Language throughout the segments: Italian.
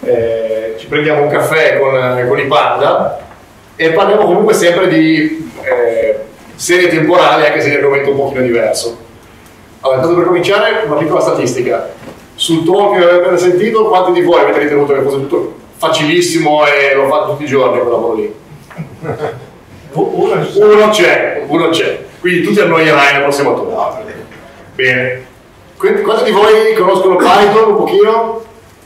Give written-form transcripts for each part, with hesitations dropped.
ci prendiamo un caffè con i panda e parliamo comunque sempre di serie temporali, anche se di argomento un pochino diverso. Allora, intanto per cominciare una piccola statistica. Sul talk che avete sentito, quanti di voi avete ritenuto che fosse tutto facilissimo e lo fate tutti i giorni quel lavoro lì? Uno c'è, quindi tu ti annoierai nel prossimo turno. Bene. Quanti di voi conoscono Python un pochino?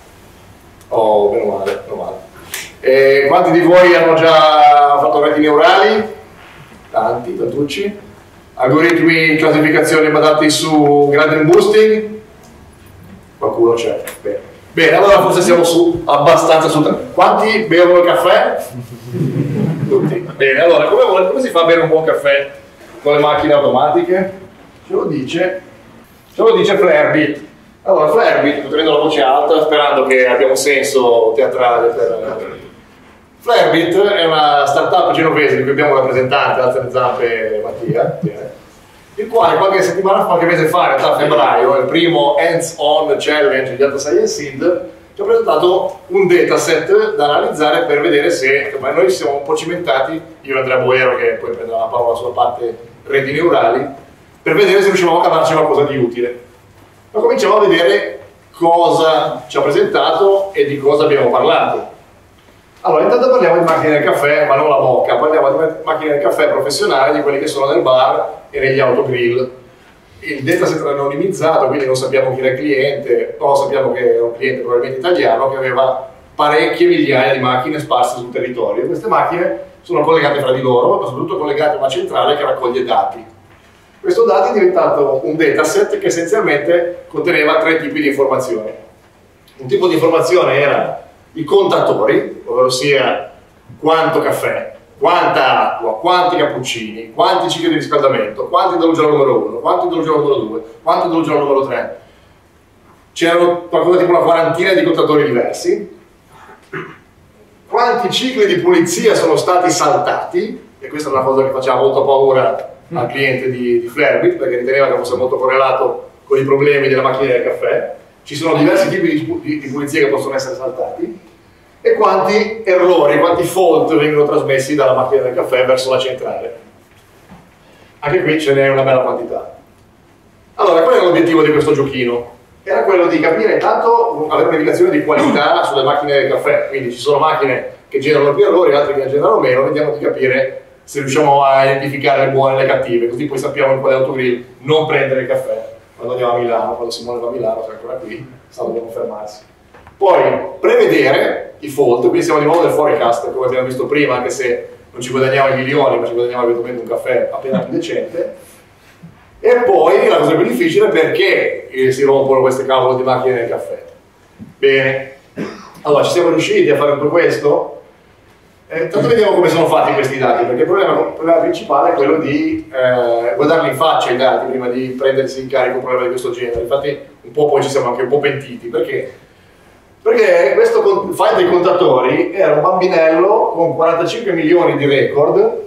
Oh, meno male, meno male. E quanti di voi hanno già fatto reti neurali? Tanti, tantucci. Algoritmi di classificazione basati su gradient boosting? Qualcuno c'è. Bene. Bene, allora forse siamo abbastanza su. Quanti bevono il caffè? Tutti. Bene, allora come si fa a bere un buon caffè con le macchine automatiche? Ce lo dice Flarebit. Allora, Flarebit, tenendo la voce alta, sperando che abbia un senso teatrale per... Flarebit è una startup genovese di cui abbiamo un rappresentante, alza le zampe Mattia, il quale qualche mese fa, in realtà a febbraio, il primo Hands-On Challenge di Data Science Seed, ci ha presentato un dataset da analizzare per vedere se, noi siamo un po' cimentati, io e Andrea Boero, che poi prenderà la parola sulla parte reti neurali, per vedere se riuscivamo a cavarci qualcosa di utile. Ma cominciamo a vedere cosa ci ha presentato e di cosa abbiamo parlato. Allora, intanto parliamo di macchine del caffè, ma non la mocca, parliamo di macchine del caffè professionali, di quelli che sono nel bar e negli autogrill. Il dataset era anonimizzato, quindi non sappiamo chi era il cliente, o sappiamo che era un cliente probabilmente italiano che aveva parecchie migliaia di macchine sparse sul territorio. Queste macchine sono collegate fra di loro, ma soprattutto collegate a una centrale che raccoglie dati. Questo dato è diventato un dataset che essenzialmente conteneva tre tipi di informazioni. Un tipo di informazione era i contatori, ovvero sia quanto caffè, quanta acqua, quanti cappuccini, quanti cicli di riscaldamento, quanti idrogeno numero 1, quanti idrogeno numero 2, quanti idrogeno numero 3. C'erano qualcosa tipo una quarantina di contatori diversi. Quanti cicli di pulizia sono stati saltati, e questa è una cosa che faceva molto paura al cliente di Flarebit, perché riteneva che fosse molto correlato con i problemi della macchina del caffè. Ci sono diversi tipi di pulizia che possono essere saltati, e quanti errori, quanti fault vengono trasmessi dalla macchina del caffè verso la centrale. Anche qui ce n'è una bella quantità. Allora, qual è l'obiettivo di questo giochino? Era quello di capire intanto, avere un'indicazione di qualità sulle macchine del caffè, quindi ci sono macchine che generano più errori, altre che ne generano meno, vediamo di capire se riusciamo a identificare le buone e le cattive, così poi sappiamo in quale autogrill non prendere il caffè quando andiamo a Milano, quando Simone va a Milano, se è ancora qui, dobbiamo fermarsi. Poi prevedere i fault, quindi siamo di nuovo nel forecast, come abbiamo visto prima, anche se non ci guadagniamo i milioni, ma ci guadagniamo eventualmente un caffè appena più decente. E poi la cosa più difficile è perché si rompono queste cavolo di macchine del caffè. Bene, allora ci siamo riusciti a fare tutto questo. Tanto vediamo come sono fatti questi dati, perché il problema principale è quello di guardarli in faccia i dati prima di prendersi in carico un problema di questo genere. Infatti un po' poi ci siamo anche un po' pentiti, perché questo file dei contatori era un bambinello con 45 milioni di record.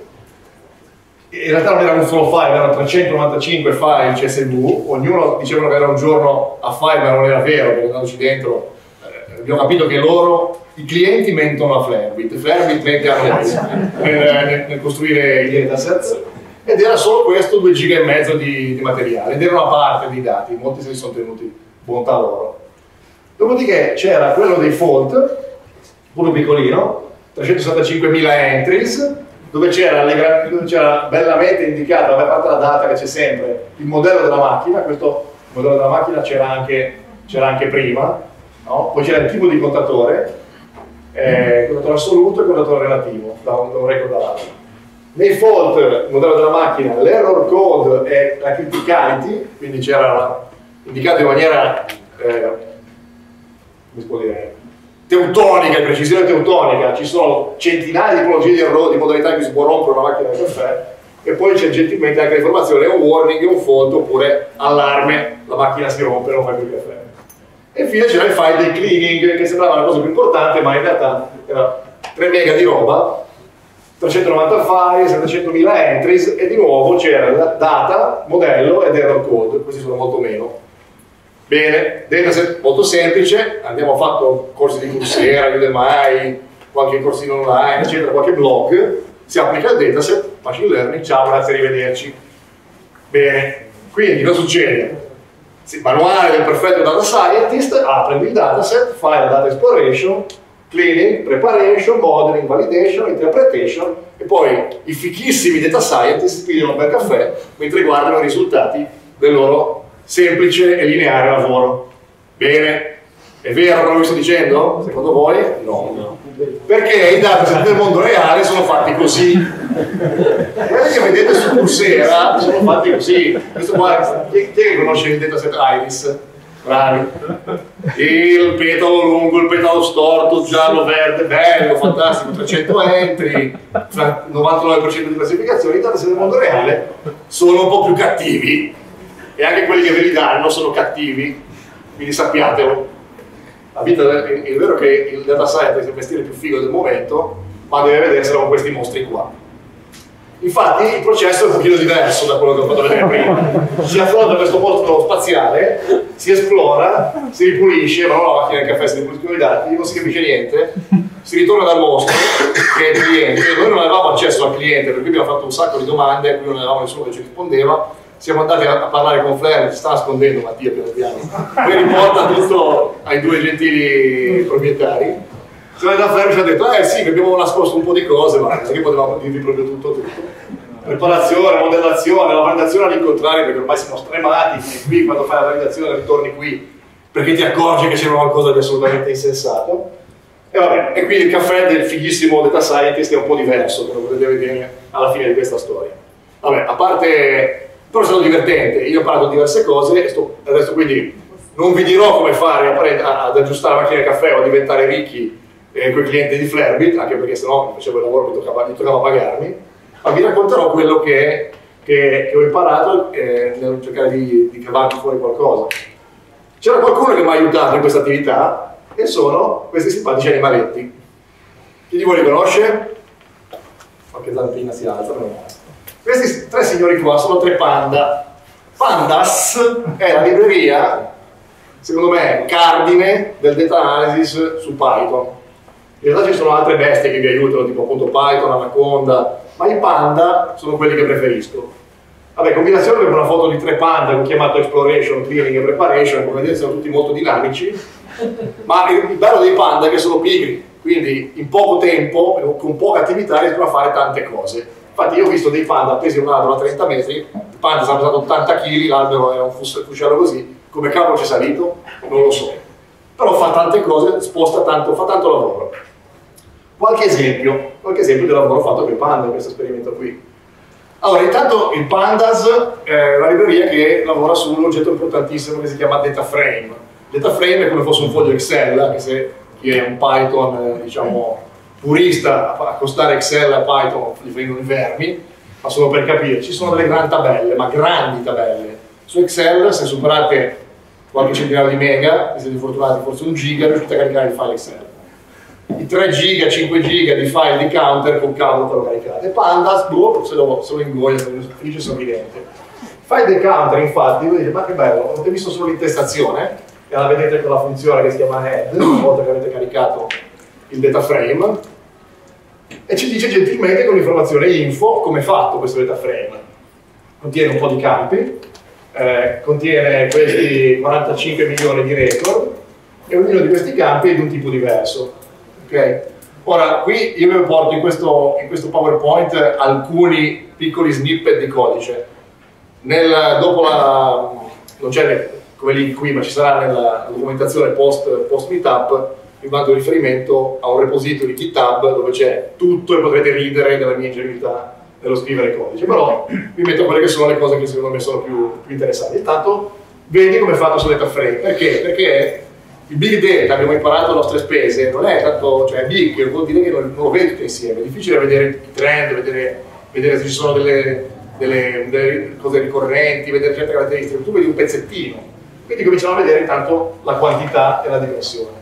In realtà non era un solo file, erano 395 file CSV, ognuno dicevano che era un giorno a file, ma non era vero, perché andandoci dentro abbiamo capito che i clienti mentono a Flarebit, Flarebit mente a noi nel costruire i datasets, ed era solo questo 2,5 giga di materiale, ed era una parte dei dati, molti se li sono tenuti, bontà loro. Dopodiché c'era quello dei fault, pure piccolino, 365.000 entries, dove c'era bellamente indicata, da parte della data che c'è sempre, il modello della macchina. Questo modello della macchina c'era anche prima, no? Poi c'era il tipo di contatore, contatore assoluto e contatore relativo, da un record all'altro. Nei fault, il modello della macchina, l'error code e la criticality, quindi c'era indicato in maniera, come si può dire, teutonica, in precisione teutonica. Ci sono centinaia di tipologie di errori, di modalità in cui si può rompere una macchina del caffè, e poi c'è gentilmente anche l'informazione, un warning, un fault, oppure allarme, la macchina si rompe, non fa più il caffè. E infine c'era il file del cleaning, che sembrava la cosa più importante, ma in realtà era 3 mega di roba, 390 file, 700.000 entries, e di nuovo c'era la data, modello ed error code. Questi sono molto meno. Bene, dataset molto semplice, abbiamo fatto corsi di Coursera, Udemy, qualche corsino online, eccetera, qualche blog, si applica il dataset, machine learning, ciao, grazie, arrivederci. Bene, quindi cosa succede? Manuale del perfetto data scientist, prendi il dataset, fai la data exploration, cleaning, preparation, modeling, validation, interpretation e poi i fichissimi data scientist pigliano un bel caffè mentre guardano i risultati del loro semplice e lineare lavoro. Bene, è vero quello che sto dicendo? Secondo voi? No. Perché i dataset del mondo reale sono fatti così. Quelli che vedete su Coursera sono fatti così. Questo qua, chi è che conosce il dataset Iris? Bravi. Il petalo lungo, il petalo storto, giallo, verde, bello, fantastico, 300 entry, 99% di classificazioni. I dataset del mondo reale sono un po' più cattivi e anche quelli che ve li danno sono cattivi, quindi sappiatelo. La vita è vero che il data scientist è il mestiere più figo del momento, ma deve vederselo con questi mostri qua. Infatti il processo è un pochino diverso da quello che ho fatto vedere prima. Si affronta questo mostro spaziale, si esplora, si ripulisce, ma non la macchina del caffè, si ripuliscono i dati, non si capisce niente, si ritorna dal mostro, che è il cliente. Noi non avevamo accesso al cliente, per cui abbiamo fatto un sacco di domande a cui non avevamo nessuno che ci rispondeva. Siamo andati a parlare con Flair, si sta nascondendo Mattia piano piano, poi riporta tutto ai due gentili proprietari. Siamo andati a Flair e ci ha detto, sì, abbiamo nascosto un po' di cose, ma non è che potevamo dirvi proprio tutto. Preparazione, modellazione, la validazione all'incontrario, perché ormai siamo stremati, qui quando fai la validazione ritorni qui, perché ti accorgi che c'è qualcosa di assolutamente insensato. E vabbè, e quindi il caffè del fighissimo data scientist è un po' diverso, come potete vedere alla fine di questa storia. Vabbè, a parte... Però è stato divertente, io ho imparato diverse cose e adesso quindi non vi dirò come fare ad aggiustare la macchina del caffè o a diventare ricchi con i clienti di Flarebit, anche perché sennò facevo il lavoro che mi toccava pagarmi, ma vi racconterò quello che ho imparato nel cercare di cavarmi fuori qualcosa. C'era qualcuno che mi ha aiutato in questa attività e sono questi simpatici animaletti. Chi di voi li conosce? Qualche zampina si alza, però no. Questi tre signori qua sono tre panda. Pandas è la libreria, secondo me, cardine del data analysis su Python. In realtà ci sono altre bestie che vi aiutano, tipo appunto Python, Anaconda, ma i panda sono quelli che preferisco. Vabbè, combinazione con una foto di tre panda che ho chiamato Exploration, Cleaning e Preparation, come vedete sono tutti molto dinamici, ma il bello dei panda è che sono pigri, quindi in poco tempo, con poca attività, riescono a fare tante cose. Infatti io ho visto dei panda appesi a un albero a 30 metri, il panda si è pesato 80 kg, l'albero era un fuscello così, come cavolo ci è salito? Non lo so. Però fa tante cose, sposta tanto, fa tanto lavoro. Qualche esempio del lavoro fatto con i panda in questo esperimento qui. Allora, intanto il Pandas è una libreria che lavora su un oggetto importantissimo che si chiama data frame. Data frame è come fosse un foglio Excel, anche se chi è un Python, diciamo, purista, accostare Excel a Python gli vengono i vermi, ma solo per capire, ci sono delle grandi tabelle, ma grandi tabelle. Su Excel, se superate qualche centinaio di mega, se siete fortunati forse 1 giga, riuscite a caricare il file Excel. I 3 giga, 5 giga di file di counter con cavolo te lo caricate. Pandas, se lo ingoia, se lo felice sorridente. File del counter, infatti, voi dite, ma che bello, avete visto solo l'intestazione, e la vedete con la funzione che si chiama head, una volta che avete caricato il data frame, e ci dice gentilmente con l'informazione info come è fatto questo data frame. Contiene un po' di campi, contiene questi 45 milioni di record e ognuno di questi campi è di un tipo diverso. Okay? Ora, qui io vi porto in questo PowerPoint alcuni piccoli snippet di codice. Non c'è come link qui, ma ci sarà nella documentazione post meetup, vi mando riferimento a un repository GitHub dove c'è tutto e potrete ridere della mia ingenuità nello scrivere codice, però vi metto quelle che sono le cose che secondo me sono più interessanti. Intanto vedi come è fatto su data frame, perché il big data, abbiamo imparato le nostre spese, non è tanto, cioè big vuol dire che non lo vedi tutto insieme, è difficile vedere i trend, vedere se ci sono delle cose ricorrenti, vedere certe caratteristiche, tu vedi un pezzettino, quindi cominciamo a vedere intanto la quantità e la dimensione.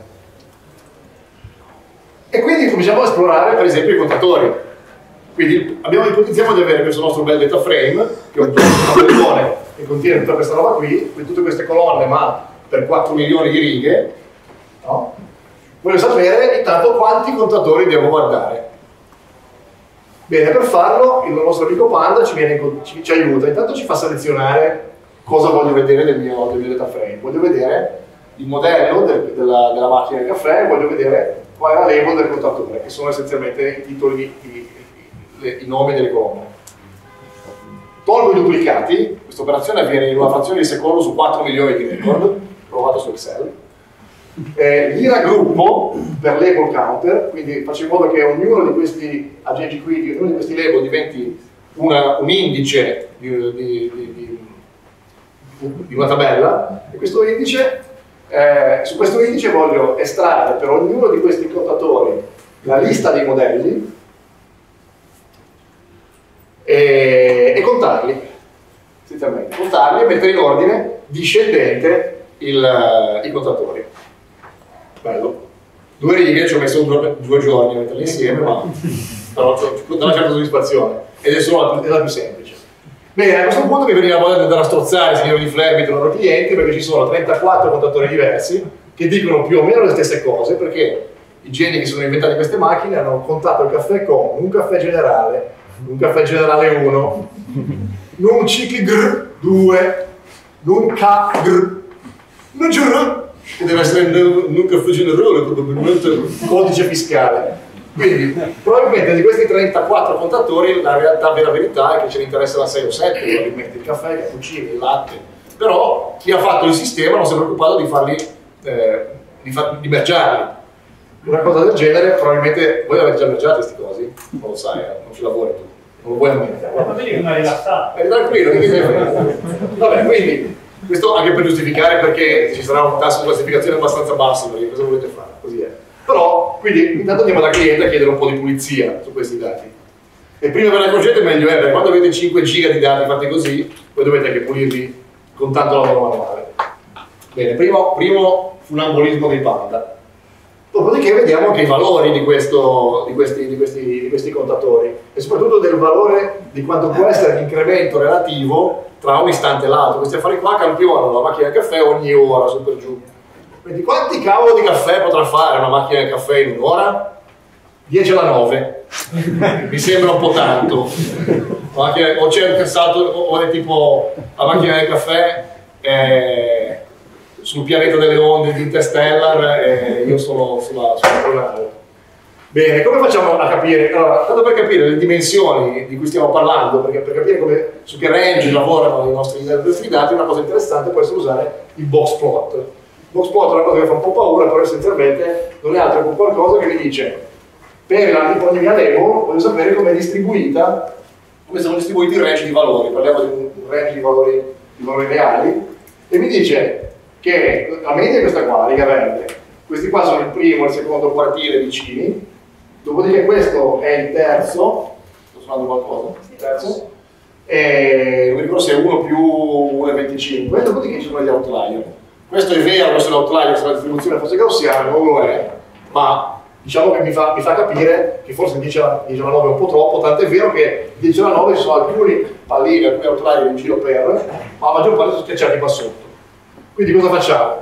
E quindi cominciamo a esplorare per esempio i contatori. Quindi ipotizziamo di avere questo nostro bel data frame, che è un tabellone che contiene tutta questa roba qui, tutte queste colonne, ma per 4 milioni di righe, no? Voglio sapere intanto quanti contatori devo guardare. Bene, per farlo il nostro amico Panda ci aiuta, intanto ci fa selezionare cosa voglio vedere del mio data frame. Voglio vedere il modello della macchina del caffè, voglio vedere qual è la label del contatore, che sono essenzialmente i titoli, i nomi delle colonne. Tolgo i duplicati, questa operazione avviene in una frazione di secondo su 4 milioni di record, provato su Excel. Li raggruppo per label counter, quindi faccio in modo che ognuno di questi agenti qui, ognuno di questi label diventi un indice di una tabella, e questo indice, su questo indice voglio estrarre per ognuno di questi contatori la lista dei modelli e contarli, essenzialmente, contarli e mettere in ordine discendente i contatori. Bello. 2 righe, ci ho messo 2 giorni a metterle insieme, ma però dà una certa soddisfazione ed è la più semplice. Bene, a questo punto mi veniva voglia di andare a strozzare i signori di Flerbit e i loro clienti, perché ci sono 34 contatori diversi che dicono più o meno le stesse cose, perché i geni che si sono inventati queste macchine hanno contato il caffè con un caffè generale 1, non cicli gr 2, non ca gr, non gr, che deve essere un caffè generale, probabilmente codice fiscale. Quindi probabilmente di questi 34 contatori la vera verità è che ce ne interessano 6 o 7, probabilmente il caffè, i cappuccini, il latte, però chi ha fatto il sistema non si è preoccupato di mergiarli. Una cosa del genere, probabilmente voi avete già mergiato questi cosi, non lo sai, non ci lavori tu, non lo vuoi ammettere. Ma vedi che non è rilassato. Tranquillo, vabbè, quindi questo anche per giustificare perché ci sarà un tasso di classificazione abbastanza basso, perché cosa volete fare? Così è. Però, quindi intanto andiamo dal cliente a chiedere un po' di pulizia su questi dati. E prima ve ne accorgete meglio è, perché quando avete 5 giga di dati fatti così, poi dovete anche pulirli con tanto lavoro manuale. Bene, primo funambolismo dei Panda. Dopodiché vediamo anche i valori di questi contatori e soprattutto del valore di quanto può essere l'incremento relativo tra un istante e l'altro. Questi affari qua campionano la macchina del caffè ogni ora, su per giù. Quindi quanti cavolo di caffè potrà fare una macchina del caffè in un'ora? 10 alla 9. Mi sembra un po' tanto. O c'è anche salto, o è tipo la macchina del caffè sul pianeta delle onde di Interstellar e io sono sulla nave. Bene, come facciamo a capire? Allora, tanto per capire le dimensioni di cui stiamo parlando, perché per capire su che range lavorano i nostri dati, una cosa interessante può essere usare il box plot. Il box plot è una cosa che fa un po' paura, però essenzialmente non è altro che qualcosa che mi dice per ogni mia label voglio sapere come è distribuita, come sono distribuiti i range di valori. Parliamo di un range di valori reali e mi dice che la media è questa qua, la riga verde. Questi qua sono il primo e il secondo quartile vicini, dopodiché questo è il terzo, sto suonando qualcosa, il terzo, e non mi ricordo se è 1 più 1,25, dopodiché ci sono gli outlier. Questo è vero, questo è l'outlier, se la distribuzione fosse gaussiana, non lo è, ma diciamo che mi fa capire che forse 10 alla 9 è un po' troppo, tant'è vero che 10 alla 9 ci sono alcuni pallini, alcuni outlier in giro per, ma la maggior parte sono schiacciati qua sotto. Quindi cosa facciamo?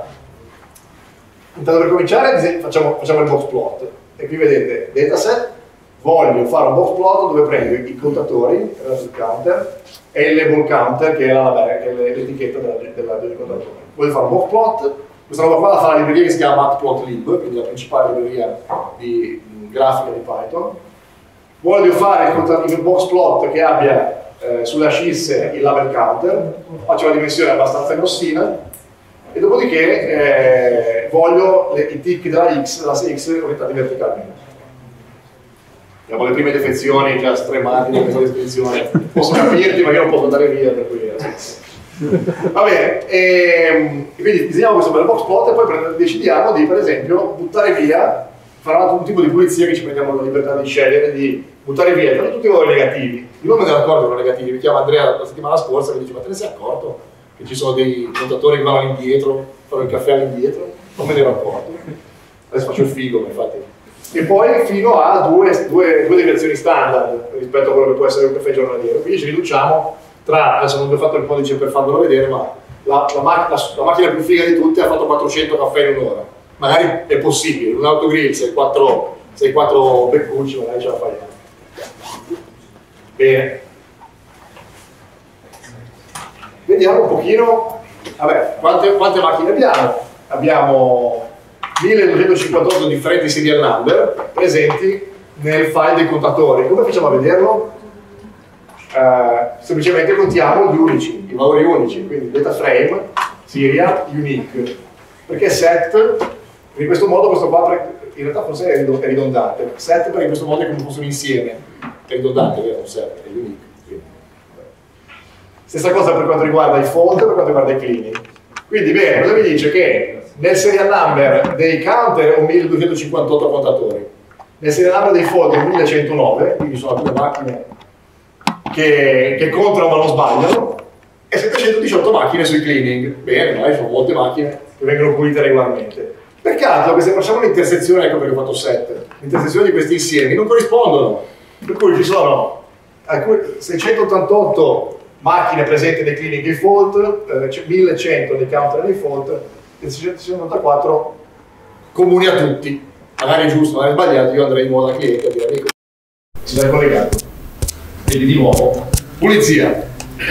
Intanto per cominciare facciamo il box plot e qui vedete dataset, voglio fare un box plot dove prendo i contatori, il counter, e il label counter che è l'etichetta del contatore. Voglio fare un box plot, questa roba qua la fa la libreria che si chiama matplotlib, quindi la principale libreria di grafica di Python. Voglio fare il box plot che abbia sulle ascisse il label counter, faccio una dimensione abbastanza grossina, e dopodiché voglio i tick della X, dell'asse X orientati verticalmente. Abbiamo le prime defezioni già stremate di questa descrizione, posso capirti ma io non posso andare via per cui va bene, quindi disegniamo questo bel box plot e poi decidiamo di, per esempio, buttare via, fare un tipo di pulizia che ci prendiamo la libertà di scegliere, di buttare via tutti i valori negativi. Io non me ne ero accorto che erano negativi, mi chiama Andrea la settimana scorsa che dice ma te ne sei accorto che ci sono dei contatori che vanno all'indietro, fanno il caffè all'indietro? Non me ne ero accorto. Adesso faccio il figo, infatti. E poi fino a due deviazioni standard rispetto a quello che può essere un caffè giornaliero. Quindi ci riduciamo tra, adesso non vi ho fatto il codice per farvelo vedere, ma la macchina più figa di tutte ha fatto 400 caffè in un'ora. Magari è possibile, in un autogrill sei 4 beccucci, magari ce la fai. Bene. Vediamo un pochino, vabbè, quante macchine abbiamo? Abbiamo 1258 differenti serial number presenti nel file dei contatori. Come facciamo a vederlo? Semplicemente contiamo gli unici, i valori unici, quindi data frame, serial, unique. Perché set? In questo modo questo qua in realtà forse è ridondante. Set perché in questo modo è come fossero insieme. È ridondante, vero? Set, è unique. Stessa cosa per quanto riguarda i fold, per quanto riguarda i cleaning. Quindi bene, cosa mi dice? Che nel serial number dei counter ho 1258 contatori, nel serial number dei fold ho 1109, quindi sono alcune macchine che contano ma non sbagliano, e 718 macchine sui cleaning. Bene, magari sono molte macchine che vengono pulite regolarmente. Peccato che se facciamo l'intersezione, ecco perché ho fatto 7, l'intersezione di questi insiemi non corrispondono, per cui ci sono 688 macchine presenti nei cleaning default, 1100 nei counter default e 694 comuni a tutti. Magari è giusto, magari è sbagliato, io andrei in modo da cliente a dire amico, si è collegato. Quindi di nuovo, pulizia.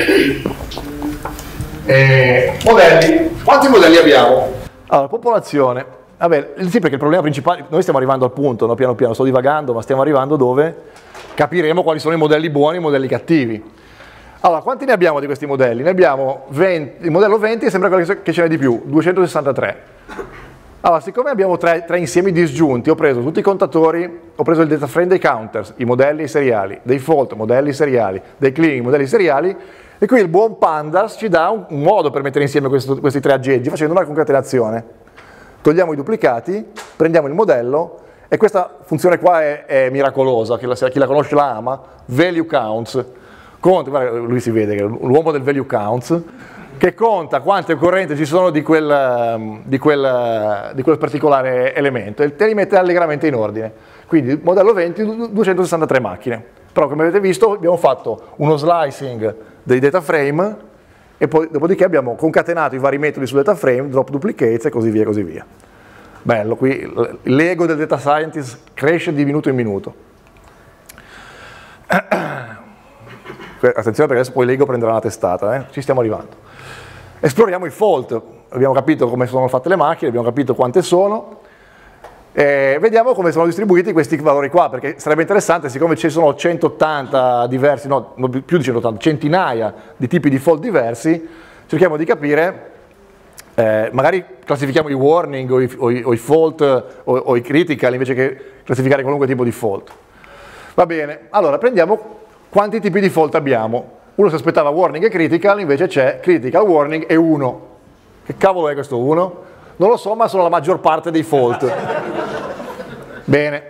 Modelli. Quanti modelli abbiamo? Allora, popolazione. Vabbè, sì, perché il problema principale, noi stiamo arrivando al punto, no? Piano piano, sto divagando, ma stiamo arrivando dove capiremo quali sono i modelli buoni e i modelli cattivi. Allora, quanti ne abbiamo di questi modelli? Ne abbiamo 20, il modello 20 sembra che ce n'è di più, 263. Allora, siccome abbiamo tre insiemi disgiunti, ho preso tutti i contatori, ho preso il data frame dei counters, i modelli seriali, dei fault, modelli seriali, dei cleaning, modelli seriali, e qui il buon Pandas ci dà un modo per mettere insieme questi tre aggeggi facendo una concatenazione. Togliamo i duplicati, prendiamo il modello, e questa funzione qua è miracolosa, chi la conosce la ama, value counts. Conta, guarda, lui si vede che è l'uomo del value counts, che conta quante occorrenze ci sono di quel particolare elemento e te li mette allegramente in ordine. Quindi modello 20, 263 macchine. Però come avete visto abbiamo fatto uno slicing dei data frame e poi dopodiché abbiamo concatenato i vari metodi sul data frame, drop duplicates e così via, così via. Bello, qui l'ego del data scientist cresce di minuto in minuto. Attenzione perché adesso poi l'ego prenderà una testata, ci stiamo arrivando. Esploriamo i fault, abbiamo capito come sono fatte le macchine, abbiamo capito quante sono, vediamo come sono distribuiti questi valori qua, perché sarebbe interessante, siccome ci sono 180 diversi, no, più di 180, centinaia di tipi di fault diversi, cerchiamo di capire, magari classifichiamo i warning o i fault o i critical invece che classificare qualunque tipo di fault. Va bene, allora prendiamo quanti tipi di fault abbiamo. Uno si aspettava warning e critical, invece c'è critical, warning e 1. Che cavolo è questo 1? Non lo so, ma sono la maggior parte dei fault. Bene.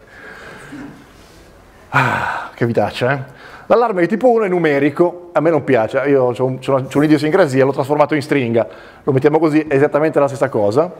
Che vitaccia, eh? L'allarme di tipo 1 è numerico, a me non piace, io ho un'idiosincrasia, l'ho trasformato in stringa. Lo mettiamo così, è esattamente la stessa cosa.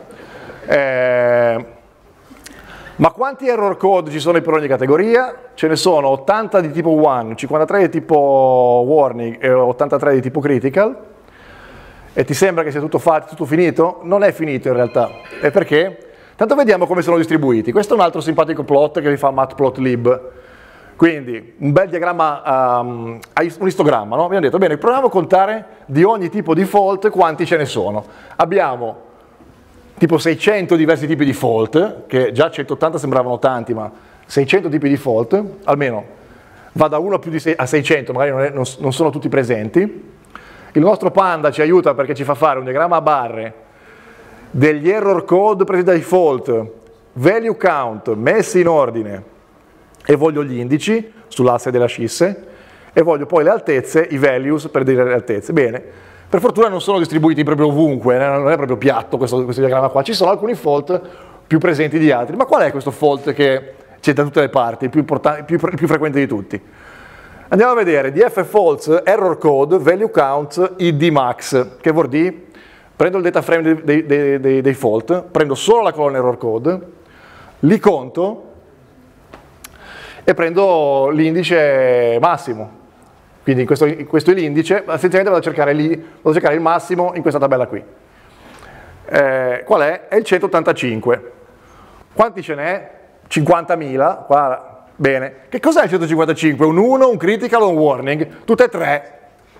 Ma quanti error code ci sono per ogni categoria? Ce ne sono 80 di tipo 1, 53 di tipo warning e 83 di tipo critical. E ti sembra che sia tutto fatto, tutto finito? Non è finito in realtà. E perché? Tanto vediamo come sono distribuiti. Questo è un altro simpatico plot che vi fa matplotlib. Quindi un bel diagramma, un istogramma, no? Abbiamo detto, bene, proviamo a contare di ogni tipo di fault quanti ce ne sono. Abbiamo tipo 600 diversi tipi di fault, che già 180 sembravano tanti, ma 600 tipi di fault, almeno va da 1 a 600, magari non sono tutti presenti. Il nostro Panda ci aiuta perché ci fa fare un diagramma a barre degli error code presi dai fault, value count messi in ordine, e voglio gli indici sull'asse della scisse, e voglio poi le altezze, i values per dire le altezze. Bene. Per fortuna non sono distribuiti proprio ovunque, non è proprio piatto questo diagramma qua, ci sono alcuni fault più presenti di altri, ma qual è questo fault che c'è da tutte le parti, il più frequente di tutti? Andiamo a vedere, df faults, error code, value count, id max, che vuol dire? Prendo il data frame dei fault, prendo solo la colonna error code, li conto e prendo l'indice massimo. quindi questo è l'indice, essenzialmente vado a cercare il massimo in questa tabella qui. Qual è? È il 185. Quanti ce n'è? 50.000, qua, bene. Che cos'è il 155? Un 1, un critical o un warning? Tutte e tre.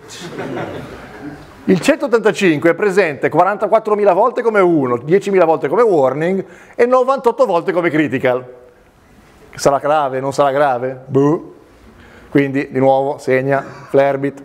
Il 185 è presente 44.000 volte come 1, 10.000 volte come warning e 98 volte come critical. Sarà grave, non sarà grave? Boh. Quindi, di nuovo, segna, Flarebit.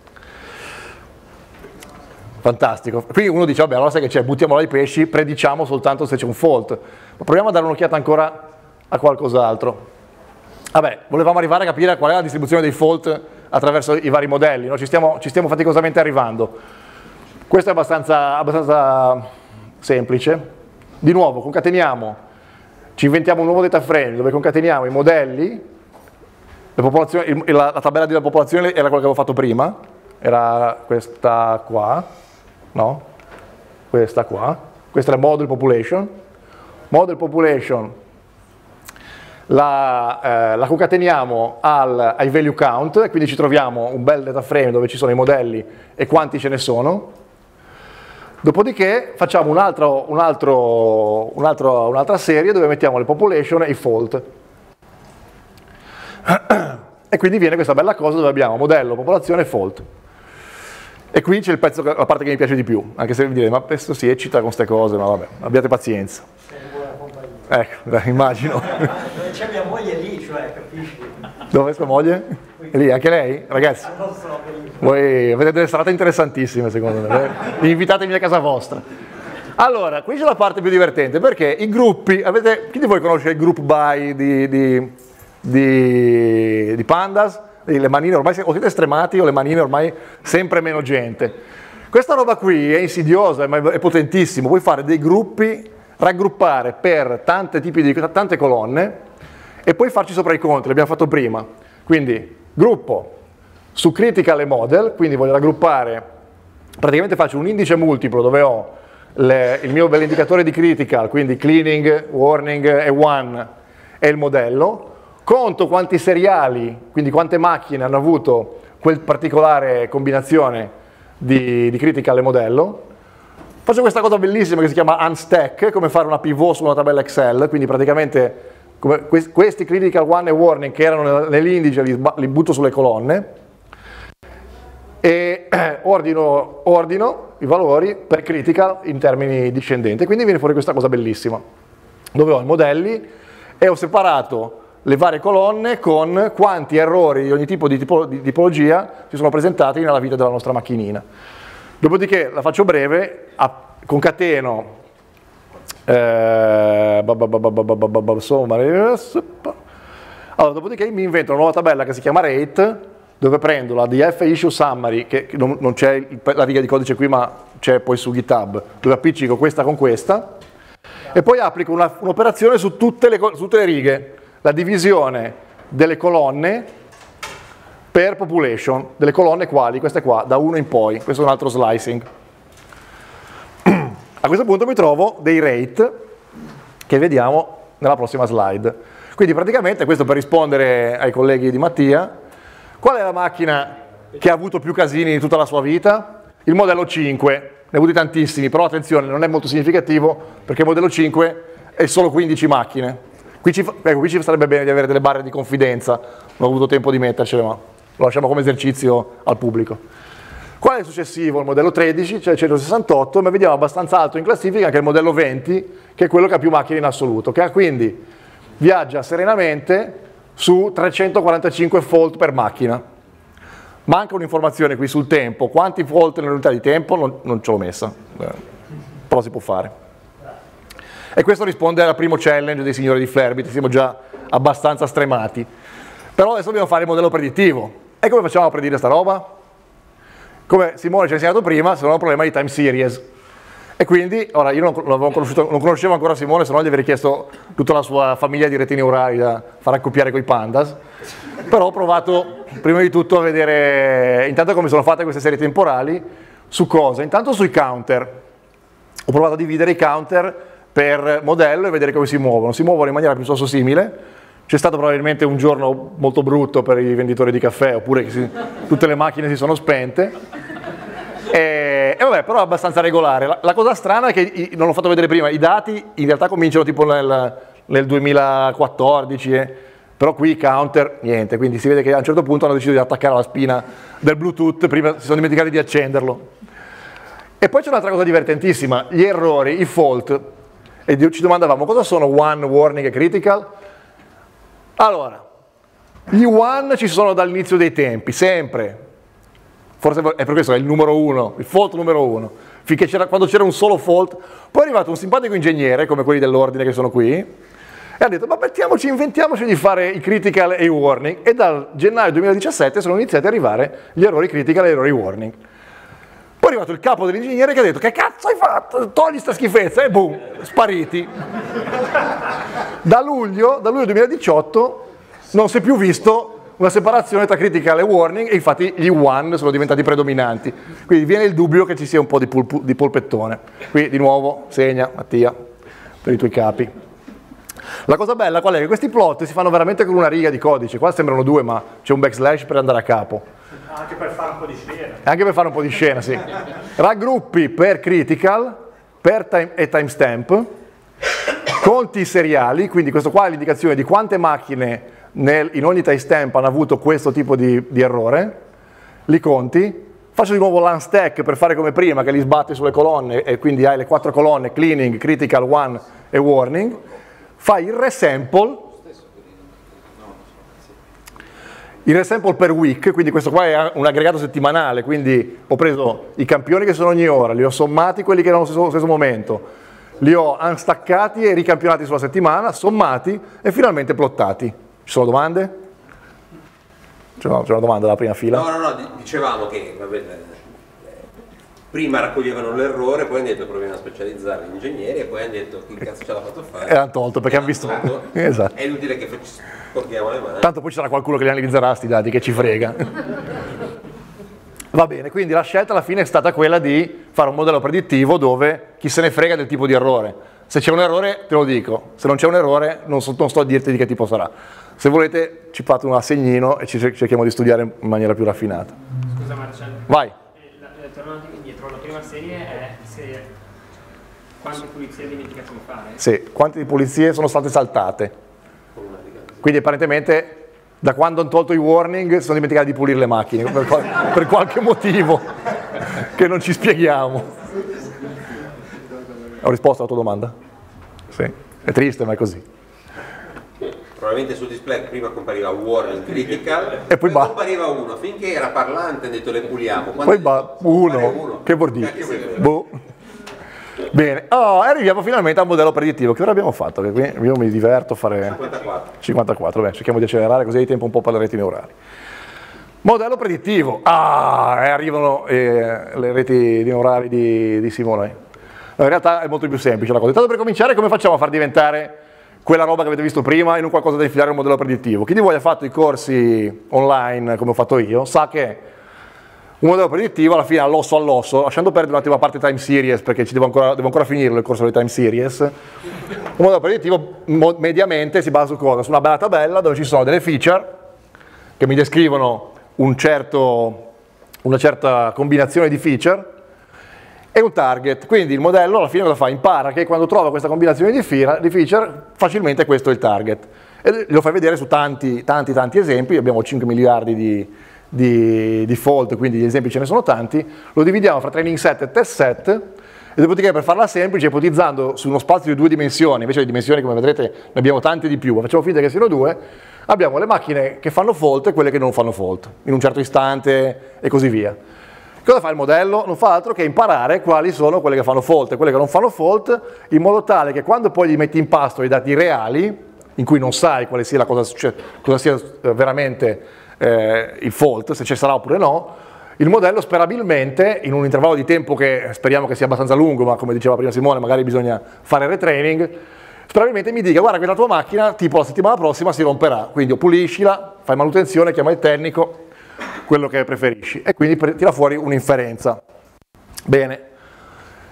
Fantastico. Qui uno dice, vabbè, allora sai che c'è, buttiamo là i pesci, prediciamo soltanto se c'è un fault. Ma proviamo a dare un'occhiata ancora a qualcos'altro. Vabbè, volevamo arrivare a capire qual è la distribuzione dei fault attraverso i vari modelli, no? Ci stiamo faticosamente arrivando. Questo è abbastanza semplice. Di nuovo, concateniamo, ci inventiamo un nuovo data frame dove concateniamo i modelli, la tabella della popolazione era quella che avevo fatto prima, era questa qua, no? Questa qua, questa è la model population. Model population la concateniamo ai value count, quindi ci troviamo un bel data frame dove ci sono i modelli e quanti ce ne sono. Dopodiché facciamo un'altra serie dove mettiamo le population e i fault. E quindi viene questa bella cosa dove abbiamo modello, popolazione e fault. E qui c'è la parte che mi piace di più, anche se vi direte, ma questo si eccita con queste cose, ma vabbè, abbiate pazienza. Ecco, immagino. Dove c'è mia moglie lì, cioè, capisci? Dove è sua moglie? È lì, anche lei? Ragazzi, voi avete delle serate interessantissime secondo me, invitatemi a casa vostra. Allora, qui c'è la parte più divertente, perché i gruppi, chi di voi conosce il group by di Pandas? Le manine ormai, o siete stremati o le manine ormai sempre meno gente. Questa roba qui è insidiosa, ma è potentissimo, puoi fare dei gruppi, raggruppare per tante colonne e poi farci sopra i conti, l'abbiamo fatto prima. Quindi gruppo su critical e model, quindi voglio raggruppare, praticamente faccio un indice multiplo dove ho il mio bell'indicatore di critical, quindi cleaning, warning e one e il modello, conto quanti seriali, quindi quante macchine hanno avuto quel particolare combinazione di critical e modello. Faccio questa cosa bellissima che si chiama unstack, come fare una pivot su una tabella Excel, quindi praticamente questi critical one e warning che erano nell'indice li butto sulle colonne e ordino i valori per critical in termini discendenti, quindi viene fuori questa cosa bellissima, dove ho i modelli e ho separato le varie colonne con quanti errori di ogni tipo di tipologia si sono presentati nella vita della nostra macchinina. Dopodiché la faccio breve, concateno allora, dopodiché mi invento una nuova tabella che si chiama rate, dove prendo la DF issue summary, che non c'è la riga di codice qui ma c'è poi su GitHub, dove appiccico questa con questa e poi applico un'operazione su tutte le righe, la divisione delle colonne per population, delle colonne quali? Queste qua, da 1 in poi, questo è un altro slicing. A questo punto mi trovo dei rate che vediamo nella prossima slide. Quindi praticamente, questo per rispondere ai colleghi di Mattia, qual è la macchina che ha avuto più casini in tutta la sua vita? Il modello 5, ne ha avuti tantissimi, però attenzione, non è molto significativo perché il modello 5 è solo 15 macchine. Qui ci sarebbe bene di avere delle barre di confidenza, non ho avuto tempo di mettercele, ma lo lasciamo come esercizio al pubblico. Qual è il successivo? Il modello 13, cioè il 168, ma vediamo abbastanza alto in classifica anche il modello 20, che è quello che ha più macchine in assoluto, che quindi viaggia serenamente su 345 fault per macchina. Manca un'informazione qui sul tempo, quanti fault nell'unità di tempo non ce l'ho messa, però si può fare. E questo risponde al primo challenge dei signori di Flarebit, siamo già abbastanza stremati. Però adesso dobbiamo fare il modello predittivo. E come facciamo a predire sta roba? Come Simone ci ha insegnato prima, se non ho un problema di time series. E quindi, ora io non conoscevo ancora Simone, se no gli avrei chiesto tutta la sua famiglia di reti neurali da far accoppiare coi pandas. Però ho provato prima di tutto a vedere intanto come sono fatte queste serie temporali, su cosa? Intanto sui counter. Ho provato a dividere i counter per modello e vedere come si muovono. Si muovono in maniera piuttosto simile. c'è stato probabilmente un giorno molto brutto per i venditori di caffè, oppure che tutte le macchine si sono spente. E vabbè, però è abbastanza regolare. La cosa strana è che, non l'ho fatto vedere prima, i dati in realtà cominciano tipo nel 2014, però qui i counter, niente, quindi si vede che a un certo punto hanno deciso di attaccare la spina del Bluetooth, prima si sono dimenticati di accenderlo. E poi c'è un'altra cosa divertentissima, gli errori, i fault, e ci domandavamo cosa sono one, warning e critical? Allora, gli one ci sono dall'inizio dei tempi, sempre, forse è per questo che è il numero uno, il fault numero uno, finché quando c'era un solo fault, poi è arrivato un simpatico ingegnere, come quelli dell'ordine che sono qui, e ha detto, ma inventiamoci di fare i critical e i warning, e dal gennaio 2017 sono iniziati ad arrivare gli errori critical e gli errori warning. Poi è arrivato il capo dell'ingegnere che ha detto, che cazzo hai fatto? Togli sta schifezza, e boom, spariti. Da luglio 2018 non si è più visto una separazione tra critical e warning, e infatti gli one sono diventati predominanti. Quindi viene il dubbio che ci sia un po' di polpettone. Qui di nuovo segna, Mattia, per i tuoi capi. La cosa bella qual è? Che questi plot si fanno veramente con una riga di codice, qua sembrano due ma c'è un backslash per andare a capo. Anche per fare un po' di scena. Anche per fare un po' di scena, sì. Raggruppi per critical e timestamp, conti seriali, quindi questo qua è l'indicazione di quante macchine in ogni timestamp hanno avuto questo tipo di errore, li conti. Faccio di nuovo l'unstack per fare come prima, che li sbatti sulle colonne e quindi hai le 4 colonne, cleaning, critical, one e warning. Fai il resample per week, quindi questo qua è un aggregato settimanale, quindi ho preso i campioni che sono ogni ora, li ho sommati quelli che erano allo stesso momento, li ho unstaccati e ricampionati sulla settimana, sommati e finalmente plottati. Ci sono domande? C'è una domanda dalla prima fila? No, dicevamo che vabbè, prima raccoglievano l'errore, poi hanno detto proviamo a specializzare gli ingegneri e poi hanno detto chi cazzo ce l'ha fatto fare. E hanno tolto perché hanno visto. Esatto. È inutile che sporchiamo le mani. Tanto poi ci sarà qualcuno che li analizzerà sti dati, che ci frega. Va bene, quindi la scelta alla fine è stata quella di fare un modello predittivo dove chi se ne frega del tipo di errore. Se c'è un errore te lo dico, se non c'è un errore non sto a dirti di che tipo sarà. Se volete ci fate un assegnino e ci cerchiamo di studiare in maniera più raffinata. Scusa Marcello. Vai. Tornando indietro, la prima serie è se quante pulizie hai dimenticato di fare? Sì, quante pulizie sono state saltate. Quindi apparentemente da quando hanno tolto i warning sono dimenticati di pulire le macchine, per qualche motivo che non ci spieghiamo. Ho risposto alla tua domanda? Sì, è triste ma è così. Probabilmente sul display prima compariva warning critical e poi compariva uno, finché era parlante hanno detto le puliamo. Poi uno, che vuol dire? Boh. Bene, arriviamo finalmente al modello predittivo. Che ora abbiamo fatto? Che qui io mi diverto a fare 54, bene, cerchiamo di accelerare così hai tempo un po' per le reti neurali. Modello predittivo, arrivano le reti neurali di Simone. In realtà è molto più semplice la cosa. Intanto per cominciare come facciamo a far diventare quella roba che avete visto prima in un qualcosa da infilare un modello predittivo? Chi di voi ha fatto i corsi online come ho fatto io sa che un modello predittivo alla fine all'osso lasciando perdere un attimo la parte time series perché devo ancora finirlo il corso di time series, un modello predittivo mediamente si basa su cosa? Su una bella tabella dove ci sono delle feature che mi descrivono una certa combinazione di feature e un target, quindi il modello alla fine cosa fa? Impara che quando trova questa combinazione di feature facilmente questo è il target e lo fai vedere su tanti esempi, abbiamo 5 miliardi di default, quindi gli esempi ce ne sono tanti, lo dividiamo fra training set e test set e dopodiché per farla semplice, ipotizzando su uno spazio di 2 dimensioni, invece di dimensioni come vedrete ne abbiamo tante di più, ma facciamo finta che siano 2, abbiamo le macchine che fanno fault e quelle che non fanno fault, in un certo istante e così via. Cosa fa il modello? Non fa altro che imparare quali sono quelle che fanno fault e quelle che non fanno fault, in modo tale che quando poi gli metti in pasto i dati reali, in cui non sai quale sia cosa sia veramente il fault, se ci sarà oppure no, il modello sperabilmente, in un intervallo di tempo che speriamo che sia abbastanza lungo, ma come diceva prima Simone, magari bisogna fare retraining, sperabilmente mi dica, guarda che la tua macchina, tipo la settimana prossima, si romperà, quindi puliscila, fai manutenzione, chiama il tecnico, quello che preferisci, e quindi tira fuori un'inferenza. Bene,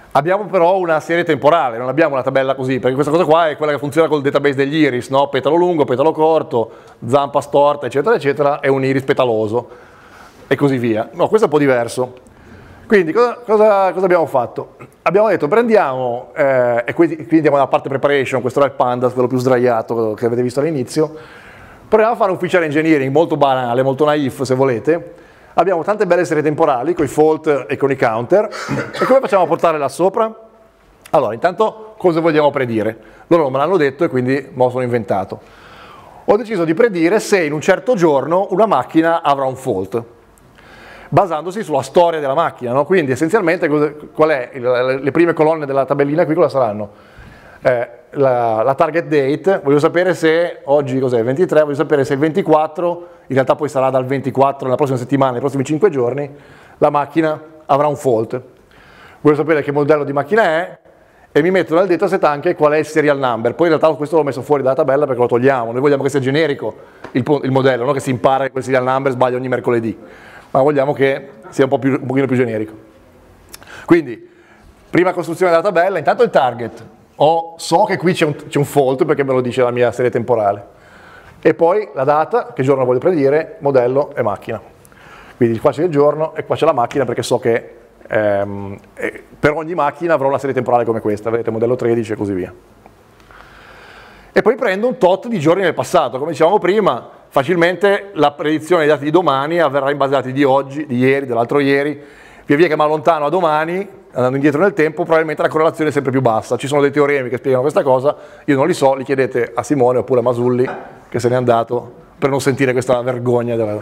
Abbiamo però una serie temporale, non abbiamo una tabella così, perché questa cosa qua è quella che funziona col database degli iris, no? Petalo lungo, petalo corto, zampa storta, eccetera, eccetera, e un iris petaloso, e così via. No, questo è un po' diverso. Quindi cosa abbiamo fatto? Abbiamo detto prendiamo, e quindi andiamo alla parte preparation, questo era il pandas, quello più sdraiato che avete visto all'inizio, proviamo a fare un feature engineering molto banale, molto naif se volete. Abbiamo tante belle serie temporali con i fault e con i counter, e come facciamo a portarle là sopra? Allora, intanto cosa vogliamo predire? Loro non me l'hanno detto e quindi me lo sono inventato. Ho deciso di predire se in un certo giorno una macchina avrà un fault, basandosi sulla storia della macchina, no? Quindi essenzialmente qual è? Le prime colonne della tabellina qui cosa saranno? La target date, voglio sapere se oggi cos'è, il 23, voglio sapere se il 24, in realtà poi sarà dal 24 nella prossima settimana, nei prossimi 5 giorni, la macchina avrà un fault. Voglio sapere che modello di macchina è e mi metto nel dataset anche qual è il serial number. Poi in realtà questo l'ho messo fuori dalla tabella perché lo togliamo, noi vogliamo che sia generico il modello, non che si impara che quel serial number sbaglia ogni mercoledì, ma vogliamo che sia un pochino più generico. Quindi, prima costruzione della tabella, intanto il target. So che qui c'è un fault perché me lo dice la mia serie temporale. E poi la data, che giorno voglio predire, modello e macchina. Quindi qua c'è il giorno e qua c'è la macchina perché so che per ogni macchina avrò una serie temporale come questa, vedete, modello 13 e così via. E poi prendo un tot di giorni nel passato, come dicevamo prima, facilmente la predizione dei dati di domani avverrà in base ai dati di oggi, di ieri, dell'altro ieri, via via che mi allontano a domani, andando indietro nel tempo, probabilmente la correlazione è sempre più bassa. Ci sono dei teoremi che spiegano questa cosa, io non li so, li chiedete a Simone oppure a Masulli, che se n'è andato, per non sentire questa vergogna della